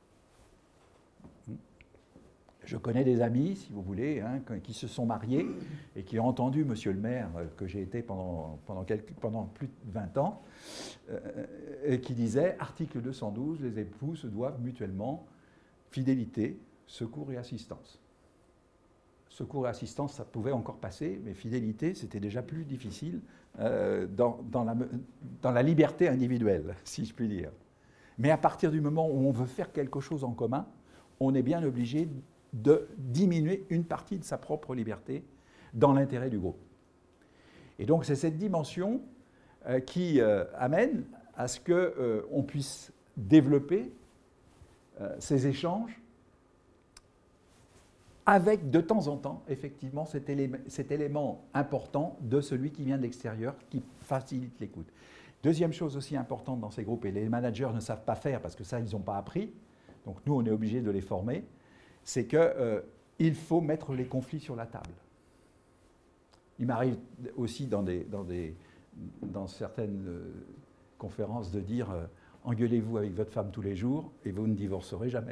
[SPEAKER 1] Je connais des amis, si vous voulez, hein, qui se sont mariés et qui ont entendu monsieur le maire, que j'ai été pendant, pendant, quelques, pendant plus de vingt ans, euh, et qui disait, article deux cent douze, les époux se doivent mutuellement fidélité, secours et assistance. Secours et assistance, ça pouvait encore passer, mais fidélité, c'était déjà plus difficile euh, dans, dans, la, dans la liberté individuelle, si je puis dire. Mais à partir du moment où on veut faire quelque chose en commun, on est bien obligé de diminuer une partie de sa propre liberté dans l'intérêt du groupe. Et donc c'est cette dimension euh, qui euh, amène à ce qu'on euh, puisse développer euh, ces échanges avec de temps en temps, effectivement, cet élément, cet élément important de celui qui vient de l'extérieur, qui facilite l'écoute. Deuxième chose aussi importante dans ces groupes, et les managers ne savent pas faire parce que ça, ils n'ont pas appris, donc nous, on est obligé de les former, c'est qu'il euh, faut mettre les conflits sur la table. Il m'arrive aussi dans, des, dans, des, dans certaines euh, conférences de dire euh, « engueulez-vous avec votre femme tous les jours et vous ne divorcerez jamais ».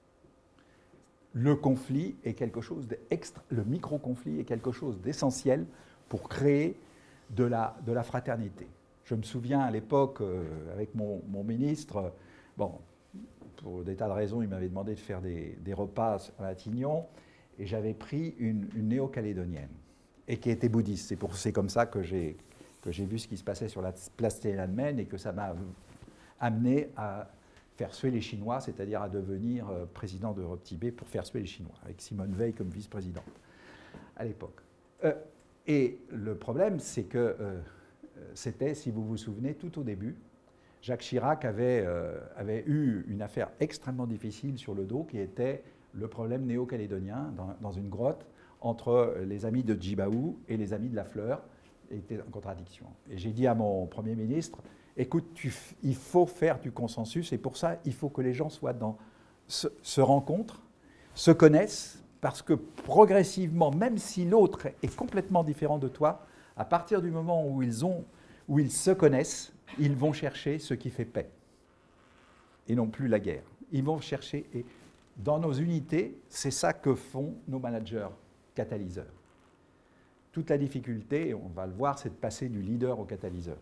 [SPEAKER 1] Le conflit est quelque chose d'extra, le micro-conflit est quelque chose d'essentiel pour créer de la, de la fraternité. Je me souviens à l'époque, euh, avec mon, mon ministre, euh, bon, pour des tas de raisons, il m'avait demandé de faire des, des repas à Matignon, et j'avais pris une, une néo-calédonienne, et qui était bouddhiste. C'est, pour, c'est comme ça que j'ai, que j'ai vu ce qui se passait sur la place Tiananmen, et que ça m'a amené à faire suer les Chinois, c'est-à-dire à devenir euh, président d'Europe Tibet pour faire suer les Chinois, avec Simone Veil comme vice-présidente à l'époque. Euh, et le problème, c'est que euh, c'était, si vous vous souvenez, tout au début, Jacques Chirac avait, euh, avait eu une affaire extrêmement difficile sur le dos qui était le problème néo-calédonien dans, dans une grotte entre les amis de Djibaou et les amis de la Fleur, et était en contradiction. Et j'ai dit à mon Premier ministre, écoute, tu, il faut faire du consensus et pour ça, il faut que les gens soient dans, se, se rencontrent, se connaissent, parce que progressivement, même si l'autre est complètement différent de toi, à partir du moment où ils, ont, où ils se connaissent, ils vont chercher ce qui fait paix et non plus la guerre. Ils vont chercher, et dans nos unités, c'est ça que font nos managers catalyseurs. Toute la difficulté, et on va le voir, c'est de passer du leader au catalyseur.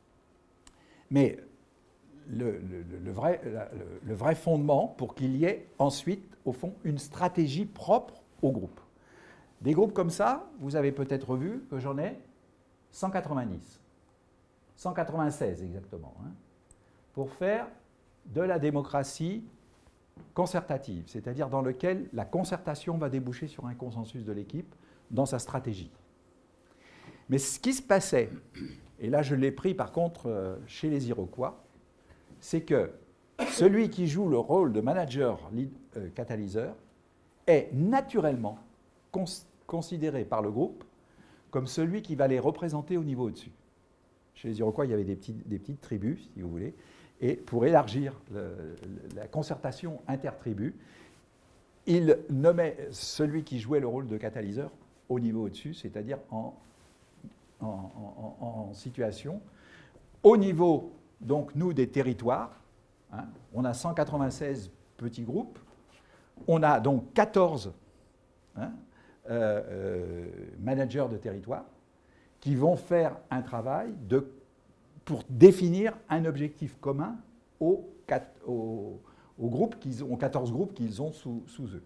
[SPEAKER 1] Mais le, le, le, vrai, le, le vrai fondement pour qu'il y ait ensuite, au fond, une stratégie propre au groupe. Des groupes comme ça, vous avez peut-être vu que j'en ai cent quatre-vingt-dix, cent quatre-vingt-seize exactement, hein, pour faire de la démocratie concertative, c'est-à-dire dans lequel la concertation va déboucher sur un consensus de l'équipe dans sa stratégie. Mais ce qui se passait, et là je l'ai pris par contre chez les Iroquois, c'est que celui qui joue le rôle de manager euh, catalyseur est naturellement cons considéré par le groupe comme celui qui va les représenter au niveau au-dessus. Chez les Iroquois, il y avait des, petits, des petites tribus, si vous voulez, et pour élargir le, la concertation intertribu, il nommait celui qui jouait le rôle de catalyseur au niveau au-dessus, c'est-à-dire en, en, en, en situation. Au niveau, donc, nous, des territoires, hein, on a cent quatre-vingt-seize petits groupes, on a donc quatorze hein, euh, euh, managers de territoire qui vont faire un travail de, pour définir un objectif commun aux, aux, aux, groupes qu'ils ont, aux quatorze groupes qu'ils ont sous, sous eux.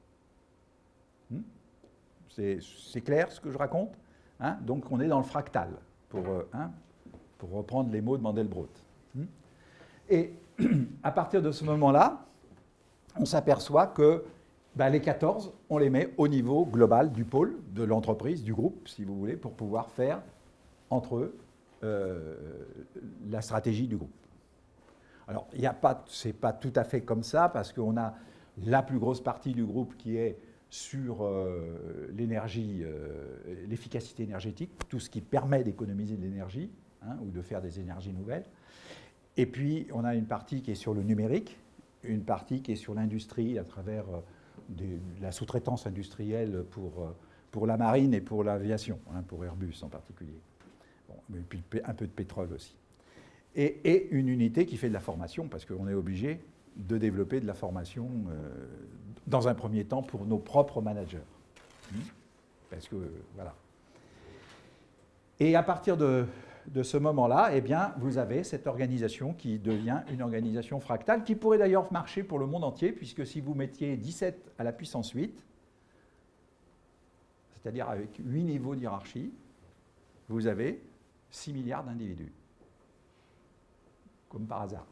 [SPEAKER 1] Hmm? C'est clair ce que je raconte, hein? Donc on est dans le fractal, pour, euh, hein, pour reprendre les mots de Mandelbrot. Hmm? Et à partir de ce moment-là, on s'aperçoit que ben, les quatorze, on les met au niveau global du pôle, de l'entreprise, du groupe, si vous voulez, pour pouvoir faire entre eux euh, la stratégie du groupe. Alors, ce n'est pas tout à fait comme ça, parce qu'on a la plus grosse partie du groupe qui est sur euh, l'énergie, euh, l'efficacité énergétique, tout ce qui permet d'économiser de l'énergie, hein, ou de faire des énergies nouvelles. Et puis, on a une partie qui est sur le numérique, une partie qui est sur l'industrie à travers euh, de la sous-traitance industrielle pour, euh, pour la marine et pour l'aviation, hein, pour Airbus en particulier. Bon, et puis un peu de pétrole aussi. Et, et une unité qui fait de la formation, parce qu'on est obligé de développer de la formation euh, dans un premier temps pour nos propres managers. Mmh. Parce que, voilà. Et à partir de, de ce moment-là, eh bien, vous avez cette organisation qui devient une organisation fractale, qui pourrait d'ailleurs marcher pour le monde entier, puisque si vous mettiez dix-sept à la puissance huit, c'est-à-dire avec huit niveaux d'hierarchie, vous avez six milliards d'individus. Comme par hasard.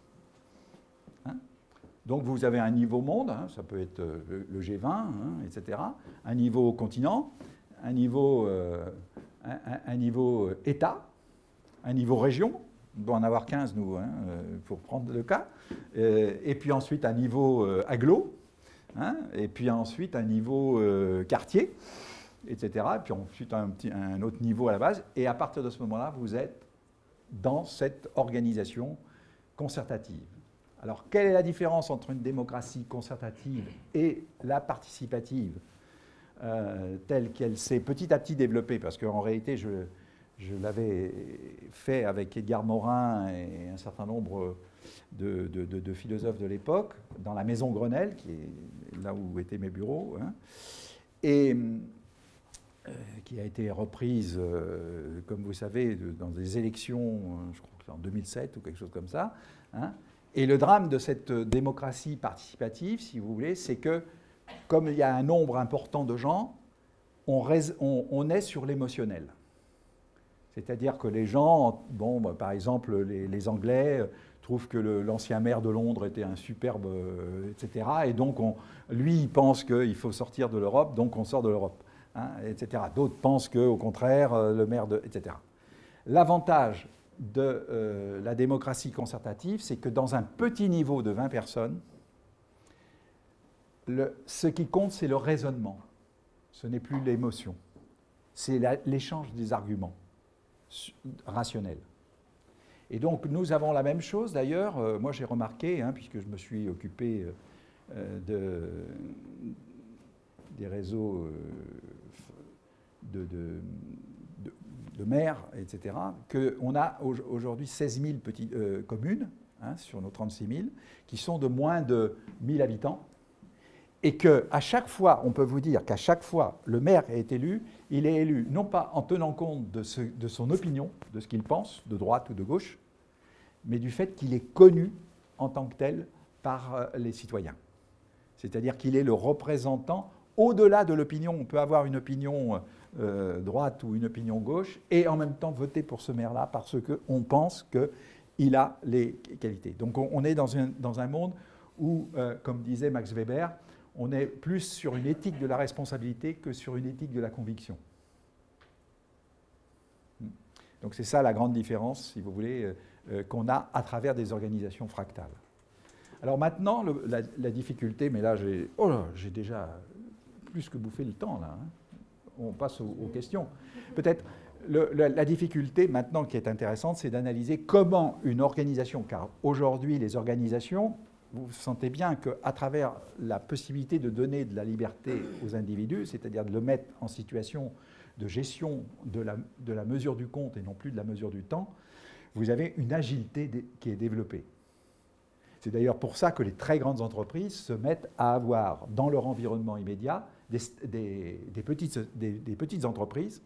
[SPEAKER 1] Hein? Donc vous avez un niveau monde, hein, ça peut être le, le G vingt, hein, et cetera, un niveau continent, un niveau, euh, un, un niveau État, un niveau région, on doit en avoir quinze nous, hein, pour prendre le cas, euh, et puis ensuite un niveau euh, agglo, hein, et puis ensuite un niveau euh, quartier, et cetera, et puis ensuite un, petit, un autre niveau à la base, et à partir de ce moment-là, vous êtes dans cette organisation concertative. Alors, quelle est la différence entre une démocratie concertative et la participative euh, telle qu'elle s'est petit à petit développée? Parce qu'en réalité, je, je l'avais fait avec Edgar Morin et un certain nombre de, de, de, de philosophes de l'époque, dans la maison Grenelle, qui est là où étaient mes bureaux, hein, et euh, qui a été reprise, euh, comme vous savez, de, dans des élections, je crois que c'est en deux mille sept ou quelque chose comme ça, hein. Et le drame de cette démocratie participative, si vous voulez, c'est que, comme il y a un nombre important de gens, on, on, on est sur l'émotionnel. C'est-à-dire que les gens, bon, bah, par exemple, les, les Anglais euh, trouvent que l'ancien maire de Londres était un superbe, euh, et cetera. Et donc, on, lui, il pense qu'il faut sortir de l'Europe, donc on sort de l'Europe, hein, et cetera. D'autres pensent qu'au contraire, euh, le maire de... et cetera. L'avantage de euh, la démocratie concertative, c'est que dans un petit niveau de vingt personnes, le, ce qui compte, c'est le raisonnement. Ce n'est plus l'émotion. C'est l'échange des arguments rationnels. Et donc, nous avons la même chose, d'ailleurs. Euh, moi, j'ai remarqué, hein, puisque je me suis occupé euh, de, des réseaux euh, de... de de maires, et cetera, qu'on a aujourd'hui seize mille petites euh, communes, hein, sur nos trente-six mille, qui sont de moins de mille habitants, et qu'à chaque fois, on peut vous dire qu'à chaque fois, le maire est élu, il est élu non pas en tenant compte de, ce, de son opinion, de ce qu'il pense, de droite ou de gauche, mais du fait qu'il est connu en tant que tel par euh, les citoyens. C'est-à-dire qu'il est le représentant, au-delà de l'opinion, on peut avoir une opinion... Euh, droite ou une opinion gauche, et en même temps voter pour ce maire-là parce qu'on pense qu'il a les qualités. Donc on, on est dans un, dans un monde où, euh, comme disait Max Weber, on est plus sur une éthique de la responsabilité que sur une éthique de la conviction. Donc c'est ça la grande différence, si vous voulez, euh, qu'on a à travers des organisations fractales. Alors maintenant, le, la, la difficulté, mais là j'ai oh là, j'ai déjà plus que bouffé le temps, là, hein. On passe aux, aux questions. Peut-être la, la difficulté maintenant qui est intéressante, c'est d'analyser comment une organisation, car aujourd'hui les organisations, vous sentez bien qu'à travers la possibilité de donner de la liberté aux individus, c'est-à-dire de le mettre en situation de gestion de la, de la mesure du compte et non plus de la mesure du temps, vous avez une agilité qui est développée. C'est d'ailleurs pour ça que les très grandes entreprises se mettent à avoir dans leur environnement immédiat Des, des, des, petites, des, des petites entreprises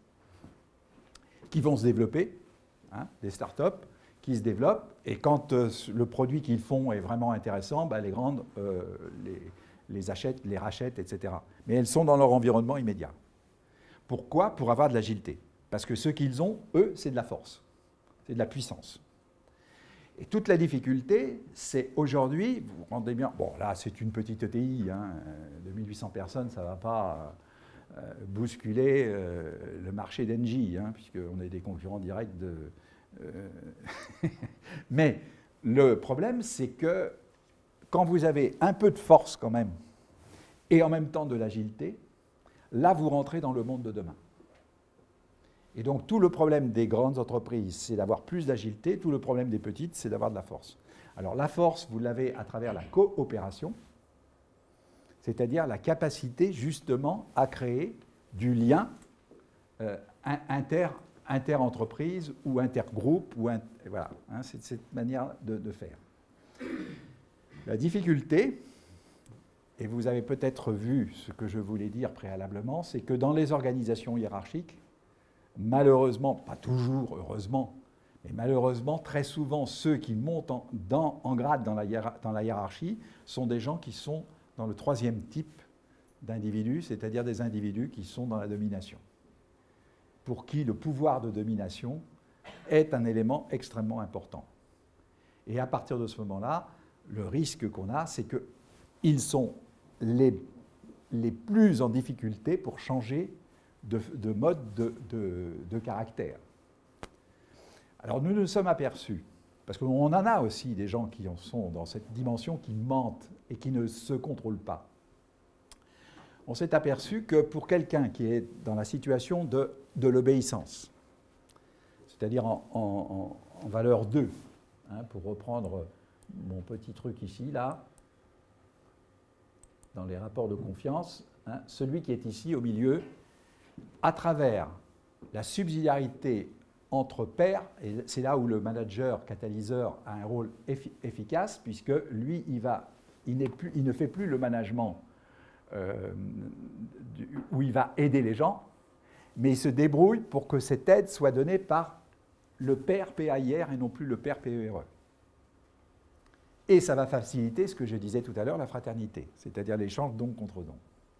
[SPEAKER 1] qui vont se développer, hein, des start-up qui se développent, et quand euh, le produit qu'ils font est vraiment intéressant, bah, les grandes euh, les, les achètent, les rachètent, et cetera. Mais elles sont dans leur environnement immédiat. Pourquoi? Pour avoir de l'agilité. Parce que ce qu'ils ont, eux, c'est de la force, c'est de la puissance. Et toute la difficulté, c'est aujourd'hui, vous vous rendez bien, bon là c'est une petite E T I, hein, de mille huit cents personnes, ça ne va pas euh, bousculer euh, le marché d'Engie, hein, puisqu'on est des concurrents directs de... Euh, mais le problème, c'est que quand vous avez un peu de force quand même, et en même temps de l'agilité, là vous rentrez dans le monde de demain. Et donc tout le problème des grandes entreprises, c'est d'avoir plus d'agilité, tout le problème des petites, c'est d'avoir de la force. Alors la force, vous l'avez à travers la coopération, c'est-à-dire la capacité justement à créer du lien euh, inter, inter-entreprise ou intergroupe, ou inter, voilà, hein, c'est cette manière de, de faire. La difficulté, et vous avez peut-être vu ce que je voulais dire préalablement, c'est que dans les organisations hiérarchiques, malheureusement, pas toujours, heureusement, mais malheureusement, très souvent, ceux qui montent en, dans, en grade dans la, dans la hiérarchie sont des gens qui sont dans le troisième type d'individus, c'est-à-dire des individus qui sont dans la domination, pour qui le pouvoir de domination est un élément extrêmement important. Et à partir de ce moment-là, le risque qu'on a, c'est qu'ils sont les, les plus en difficulté pour changer De, de mode de, de, de caractère. Alors nous nous sommes aperçus, parce qu'on en a aussi des gens qui en sont dans cette dimension, qui mentent et qui ne se contrôlent pas. On s'est aperçu que pour quelqu'un qui est dans la situation de, de l'obéissance, c'est-à-dire en, en, en valeur deux, hein, pour reprendre mon petit truc ici, là, dans les rapports de confiance, hein, celui qui est ici au milieu, à travers la subsidiarité entre pairs, et c'est là où le manager catalyseur a un rôle effi efficace, puisque lui, il, va, il, n'est plus, il ne fait plus le management euh, du, où il va aider les gens, mais il se débrouille pour que cette aide soit donnée par le pair P A I R et non plus le pair P E R E. Et ça va faciliter ce que je disais tout à l'heure, la fraternité, c'est-à-dire l'échange don contre don.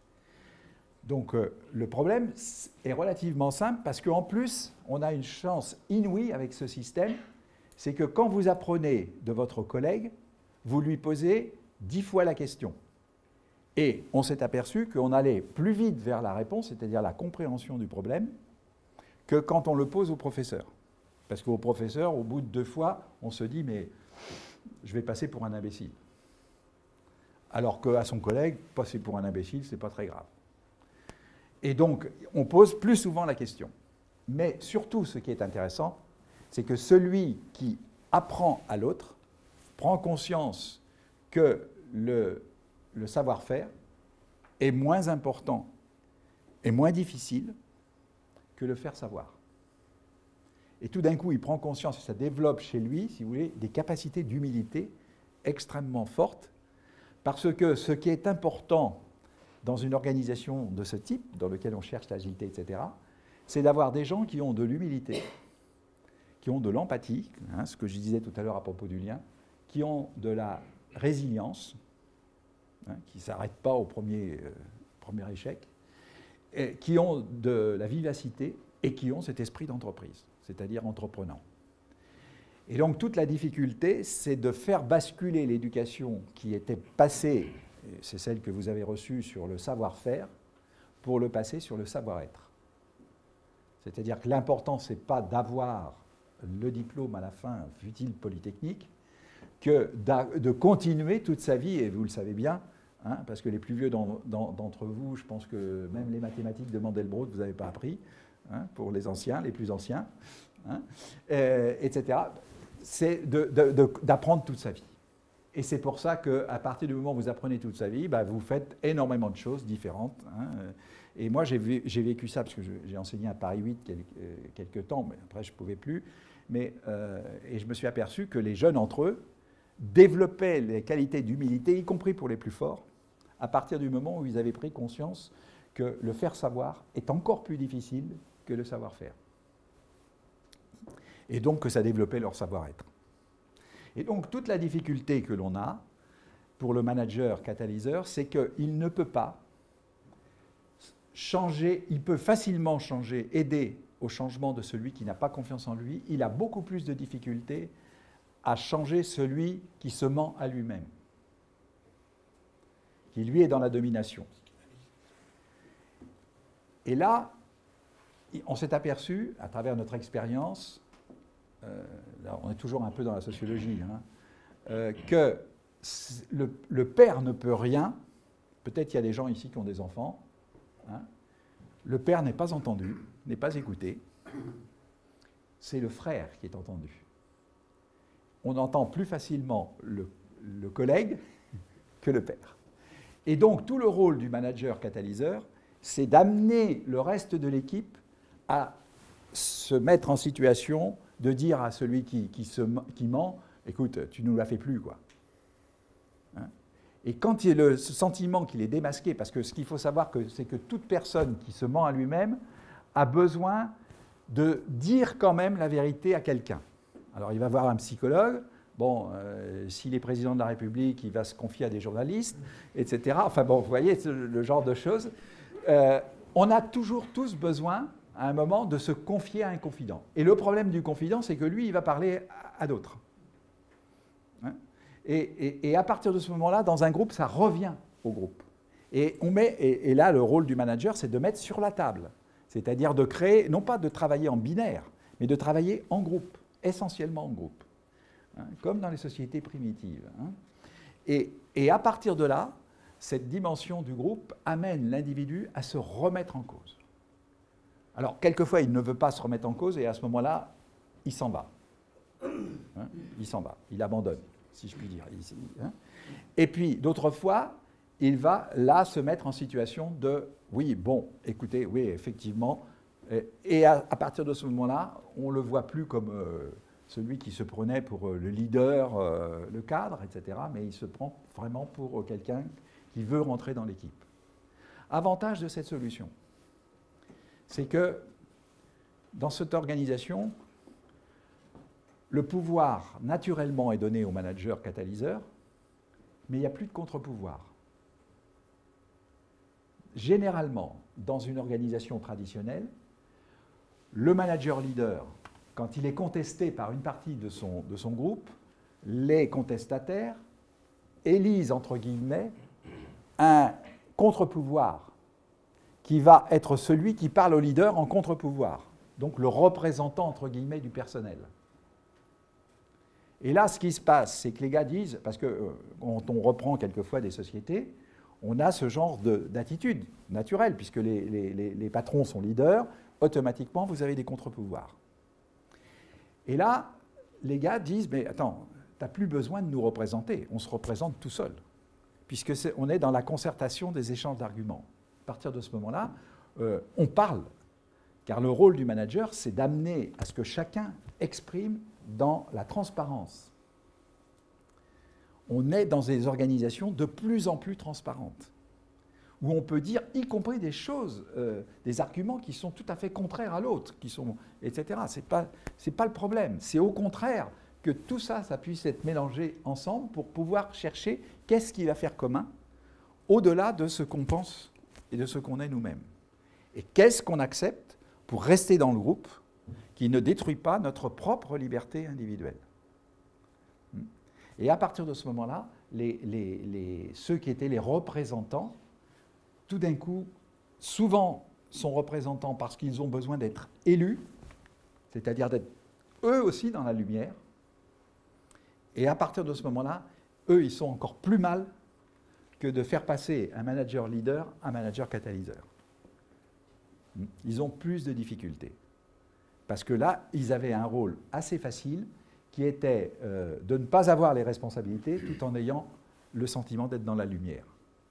[SPEAKER 1] Donc euh, le problème est relativement simple parce qu'en plus, on a une chance inouïe avec ce système, c'est que quand vous apprenez de votre collègue, vous lui posez dix fois la question. Et on s'est aperçu qu'on allait plus vite vers la réponse, c'est-à-dire la compréhension du problème, que quand on le pose au professeur. Parce qu'au professeur, au bout de deux fois, on se dit « mais je vais passer pour un imbécile ». Alors qu'à son collègue, passer pour un imbécile, ce n'est pas très grave. Et donc, on pose plus souvent la question. Mais surtout, ce qui est intéressant, c'est que celui qui apprend à l'autre prend conscience que le, le savoir-faire est moins important et moins difficile que le faire savoir. Et tout d'un coup, il prend conscience et ça développe chez lui, si vous voulez, des capacités d'humilité extrêmement fortes, parce que ce qui est important dans une organisation de ce type, dans laquelle on cherche l'agilité, et cetera, c'est d'avoir des gens qui ont de l'humilité, qui ont de l'empathie, hein, ce que je disais tout à l'heure à propos du lien, qui ont de la résilience, hein, qui ne s'arrêtent pas au premier, euh, premier échec, et qui ont de la vivacité et qui ont cet esprit d'entreprise, c'est-à-dire entreprenant. Et donc toute la difficulté, c'est de faire basculer l'éducation qui était passée, c'est celle que vous avez reçue sur le savoir-faire, pour le passer sur le savoir-être. C'est-à-dire que l'important, ce n'est pas d'avoir le diplôme à la fin, fut-il polytechnique, que de continuer toute sa vie, et vous le savez bien, hein, parce que les plus vieux d'entre vous, je pense que même les mathématiques de Mandelbrot, vous n'avez pas appris, hein, pour les anciens, les plus anciens, hein, euh, et cetera, c'est d'apprendre toute sa vie. Et c'est pour ça qu'à partir du moment où vous apprenez toute sa vie, bah, vous faites énormément de choses différentes. Hein. Et moi, j'ai vécu ça, parce que j'ai enseigné à Paris huit quelques, euh, quelques temps, mais après, je ne pouvais plus. Mais, euh, et je me suis aperçu que les jeunes entre eux développaient les qualités d'humilité, y compris pour les plus forts, à partir du moment où ils avaient pris conscience que le faire savoir est encore plus difficile que le savoir-faire. Et donc que ça développait leur savoir-être. Et donc, toute la difficulté que l'on a pour le manager catalyseur, c'est qu'il ne peut pas changer, il peut facilement changer, aider au changement de celui qui n'a pas confiance en lui. Il a beaucoup plus de difficultés à changer celui qui se ment à lui-même, qui lui est dans la domination. Et là, on s'est aperçu, à travers notre expérience, Euh, là, on est toujours un peu dans la sociologie, hein, euh, que le, le père ne peut rien. Peut-être qu'il y a des gens ici qui ont des enfants. Hein, le père n'est pas entendu, n'est pas écouté. C'est le frère qui est entendu. On entend plus facilement le, le collègue que le père. Et donc, tout le rôle du manager catalyseur, c'est d'amener le reste de l'équipe à se mettre en situation de dire à celui qui, qui, se, qui ment, écoute, tu ne nous la fais plus, quoi. Hein? Et quand il y a le ce sentiment qu'il est démasqué, parce que ce qu'il faut savoir, c'est que toute personne qui se ment à lui-même a besoin de dire quand même la vérité à quelqu'un. Alors il va voir un psychologue, bon, euh, s'il est président de la République, il va se confier à des journalistes, et cetera. Enfin bon, vous voyez, le genre de choses. Euh, on a toujours tous besoin, à un moment, de se confier à un confident. Et le problème du confident, c'est que lui, il va parler à, à d'autres. Hein? et, et, et à partir de ce moment-là, dans un groupe, ça revient au groupe. Et, on met, et, et là, le rôle du manager, c'est de mettre sur la table. C'est-à-dire de créer, non pas de travailler en binaire, mais de travailler en groupe, essentiellement en groupe. Hein? Comme dans les sociétés primitives. Hein? Et, et à partir de là, cette dimension du groupe amène l'individu à se remettre en cause. Alors, quelquefois, il ne veut pas se remettre en cause et à ce moment-là, il s'en va. Hein, il s'en va, il abandonne. si je puis dire. Ici, hein. Et puis, d'autres fois, il va là se mettre en situation de, oui, bon, écoutez, oui, effectivement, et, et à, à partir de ce moment-là, on ne le voit plus comme euh, celui qui se prenait pour euh, le leader, euh, le cadre, et cetera, mais il se prend vraiment pour euh, quelqu'un qui veut rentrer dans l'équipe. Avantage de cette solution, c'est que dans cette organisation, le pouvoir naturellement est donné au manager catalyseur, mais il n'y a plus de contre-pouvoir. Généralement, dans une organisation traditionnelle, le manager leader, quand il est contesté par une partie de son, de son groupe, les contestataires élisent, entre guillemets, un contre-pouvoir qui va être celui qui parle au leader en contre-pouvoir, donc le représentant, entre guillemets, du personnel. Et là, ce qui se passe, c'est que les gars disent, parce que euh, quand on reprend quelquefois des sociétés, on a ce genre d'attitude naturelle, puisque les, les, les, les patrons sont leaders, automatiquement, vous avez des contre-pouvoirs. Et là, les gars disent, mais attends, tu n'as plus besoin de nous représenter, on se représente tout seul, puisque est, on est dans la concertation des échanges d'arguments. À partir de ce moment-là, euh, on parle, car le rôle du manager, c'est d'amener à ce que chacun exprime dans la transparence. On est dans des organisations de plus en plus transparentes, où on peut dire, y compris des choses, euh, des arguments qui sont tout à fait contraires à l'autre, qui sont, et cetera. Ce n'est pas, c'est pas le problème. C'est au contraire que tout ça, ça puisse être mélangé ensemble pour pouvoir chercher qu'est-ce qui va faire commun, au-delà de ce qu'on pense et de ce qu'on est nous-mêmes. Et qu'est-ce qu'on accepte pour rester dans le groupe qui ne détruit pas notre propre liberté individuelle. Et à partir de ce moment-là, les, les, les, ceux qui étaient les représentants, tout d'un coup, souvent sont représentants parce qu'ils ont besoin d'être élus, c'est-à-dire d'être eux aussi dans la lumière. Et à partir de ce moment-là, eux, ils sont encore plus mal que de faire passer un manager leader à un manager catalyseur. Ils ont plus de difficultés. Parce que là, ils avaient un rôle assez facile qui était euh, de ne pas avoir les responsabilités tout en ayant le sentiment d'être dans la lumière.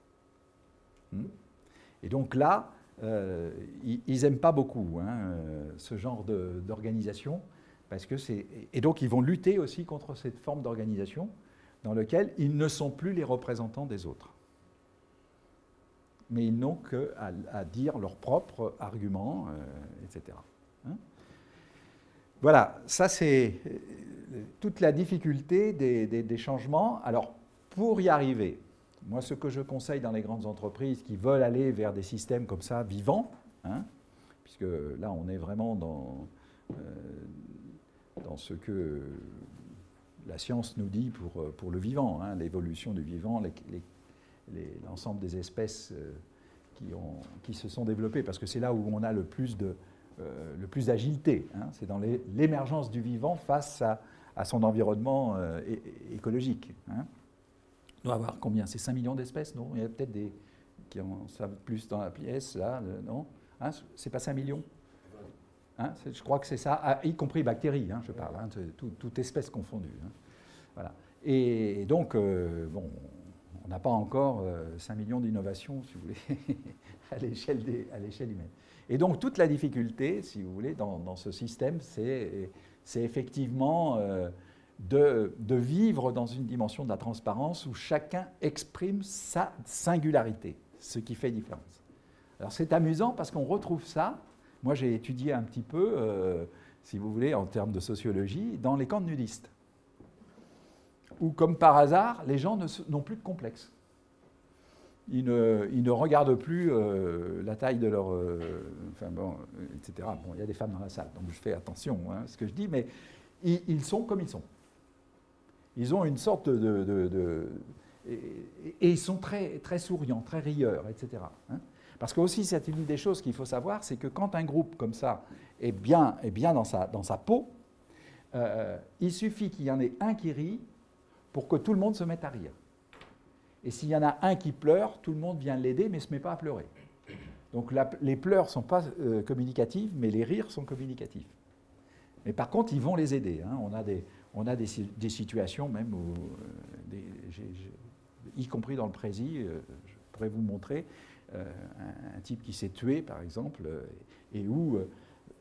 [SPEAKER 1] Hmm. Et donc là, euh, ils n'aiment pas beaucoup hein, euh, ce genre d'organisation, parce que c'est et donc ils vont lutter aussi contre cette forme d'organisation dans laquelle ils ne sont plus les représentants des autres. Mais ils n'ont qu'à à dire leurs propres arguments, euh, et cetera. Hein. Voilà, ça c'est toute la difficulté des, des, des changements. Alors, pour y arriver, moi ce que je conseille dans les grandes entreprises qui veulent aller vers des systèmes comme ça, vivants, hein, puisque là on est vraiment dans, euh, dans ce que la science nous dit pour, pour le vivant, hein, l'évolution du vivant, l'ensemble des espèces euh, qui, ont, qui se sont développées, parce que c'est là où on a le plus de... Euh, le plus d'agilité, hein, c'est dans l'émergence du vivant face à, à son environnement euh, é écologique. Hein. On doit avoir combien? C'est cinq millions d'espèces, non? Il y a peut-être des qui en savent plus dans la pièce, là, le, non hein, c'est pas cinq millions hein, je crois que c'est ça, ah, y compris bactéries, hein, je parle, hein, tout, toute espèce confondue. Hein. Voilà. Et, et donc, euh, bon, on n'a pas encore euh, cinq millions d'innovations, si vous voulez, à l'échelle humaine. Et donc, toute la difficulté, si vous voulez, dans, dans ce système, c'est effectivement euh, de, de vivre dans une dimension de la transparence où chacun exprime sa singularité, ce qui fait différence. Alors, c'est amusant parce qu'on retrouve ça. Moi, j'ai étudié un petit peu, euh, si vous voulez, en termes de sociologie, dans les camps de nudistes, où, comme par hasard, les gens n'ont plus de complexe. Ils ne, ils ne regardent plus euh, la taille de leur... Euh, enfin bon, et cetera. Bon, il y a des femmes dans la salle, donc je fais attention hein, à ce que je dis, mais ils, ils sont comme ils sont. Ils ont une sorte de... de, de, de et, et ils sont très, très souriants, très rieurs, et cetera. Hein. Parce que aussi, c'est une des choses qu'il faut savoir, c'est que quand un groupe comme ça est bien, est bien dans, sa, dans sa peau, euh, il suffit qu'il y en ait un qui rit pour que tout le monde se mette à rire. Et s'il y en a un qui pleure, tout le monde vient l'aider, mais ne se met pas à pleurer. Donc la, les pleurs ne sont pas euh, communicatifs, mais les rires sont communicatifs. Mais par contre, ils vont les aider. Hein. On, a des, on a des, des situations même où, des, j'ai, j'ai, y compris dans le prési, euh, je pourrais vous montrer euh, un, un type qui s'est tué, par exemple, euh, et où euh,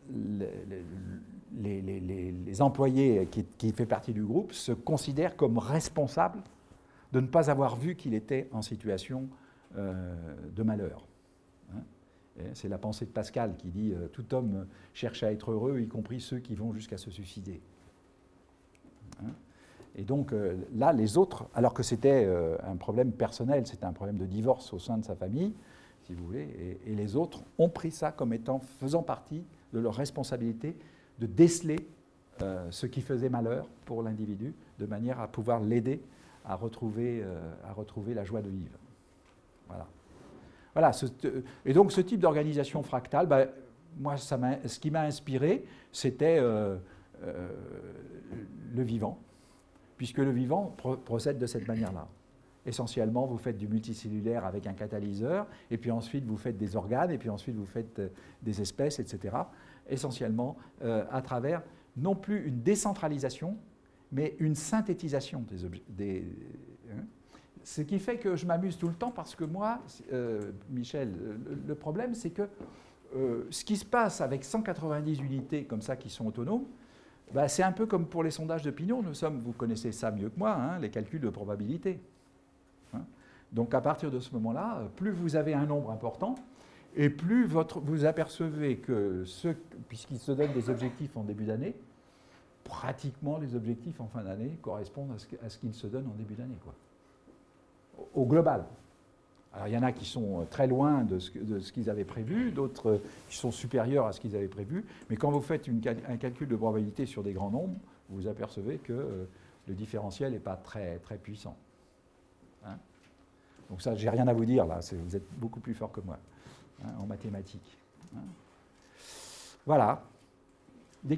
[SPEAKER 1] les, les, les, les employés qui, qui fait partie du groupe se considèrent comme responsables de ne pas avoir vu qu'il était en situation euh, de malheur. Hein. C'est la pensée de Pascal qui dit euh, « Tout homme cherche à être heureux, y compris ceux qui vont jusqu'à se suicider. Hein. » Et donc euh, là, les autres, alors que c'était euh, un problème personnel, c'était un problème de divorce au sein de sa famille, si vous voulez, et, et les autres ont pris ça comme étant, faisant partie de leur responsabilité de déceler euh, ce qui faisait malheur pour l'individu, de manière à pouvoir l'aider à retrouver, euh, à retrouver la joie de vivre. Voilà. Voilà ce, et donc ce type d'organisation fractale, ben, moi, ça m'a, ce qui m'a inspiré, c'était euh, euh, le vivant, puisque le vivant pro- procède de cette manière-là. Essentiellement, vous faites du multicellulaire avec un catalyseur, et puis ensuite vous faites des organes, et puis ensuite vous faites euh, des espèces, et cetera. Essentiellement euh, à travers non plus une décentralisation, mais une synthétisation des objets. Des, hein. Ce qui fait que je m'amuse tout le temps parce que moi, euh, Michel, le, le problème c'est que euh, ce qui se passe avec cent quatre-vingt-dix unités comme ça qui sont autonomes, bah, c'est un peu comme pour les sondages de Pignon. Nous sommes, vous connaissez ça mieux que moi, hein, les calculs de probabilité. Hein. Donc à partir de ce moment-là, plus vous avez un nombre important, et plus votre, vous apercevez que, ceux, puisqu'ils se donnent des objectifs en début d'année, pratiquement les objectifs en fin d'année correspondent à ce, à ce qu'ils se donnent en début d'année, quoi. Au, au global. Alors il y en a qui sont très loin de ce, de ce qu'ils avaient prévu, d'autres qui sont supérieurs à ce qu'ils avaient prévu, mais quand vous faites une, un calcul de probabilité sur des grands nombres, vous apercevez que euh, le différentiel n'est pas très, très puissant. Hein. Donc ça, j'ai rien à vous dire là, c'est, vous êtes beaucoup plus fort que moi hein, en mathématiques. Hein. Voilà. Des questions ?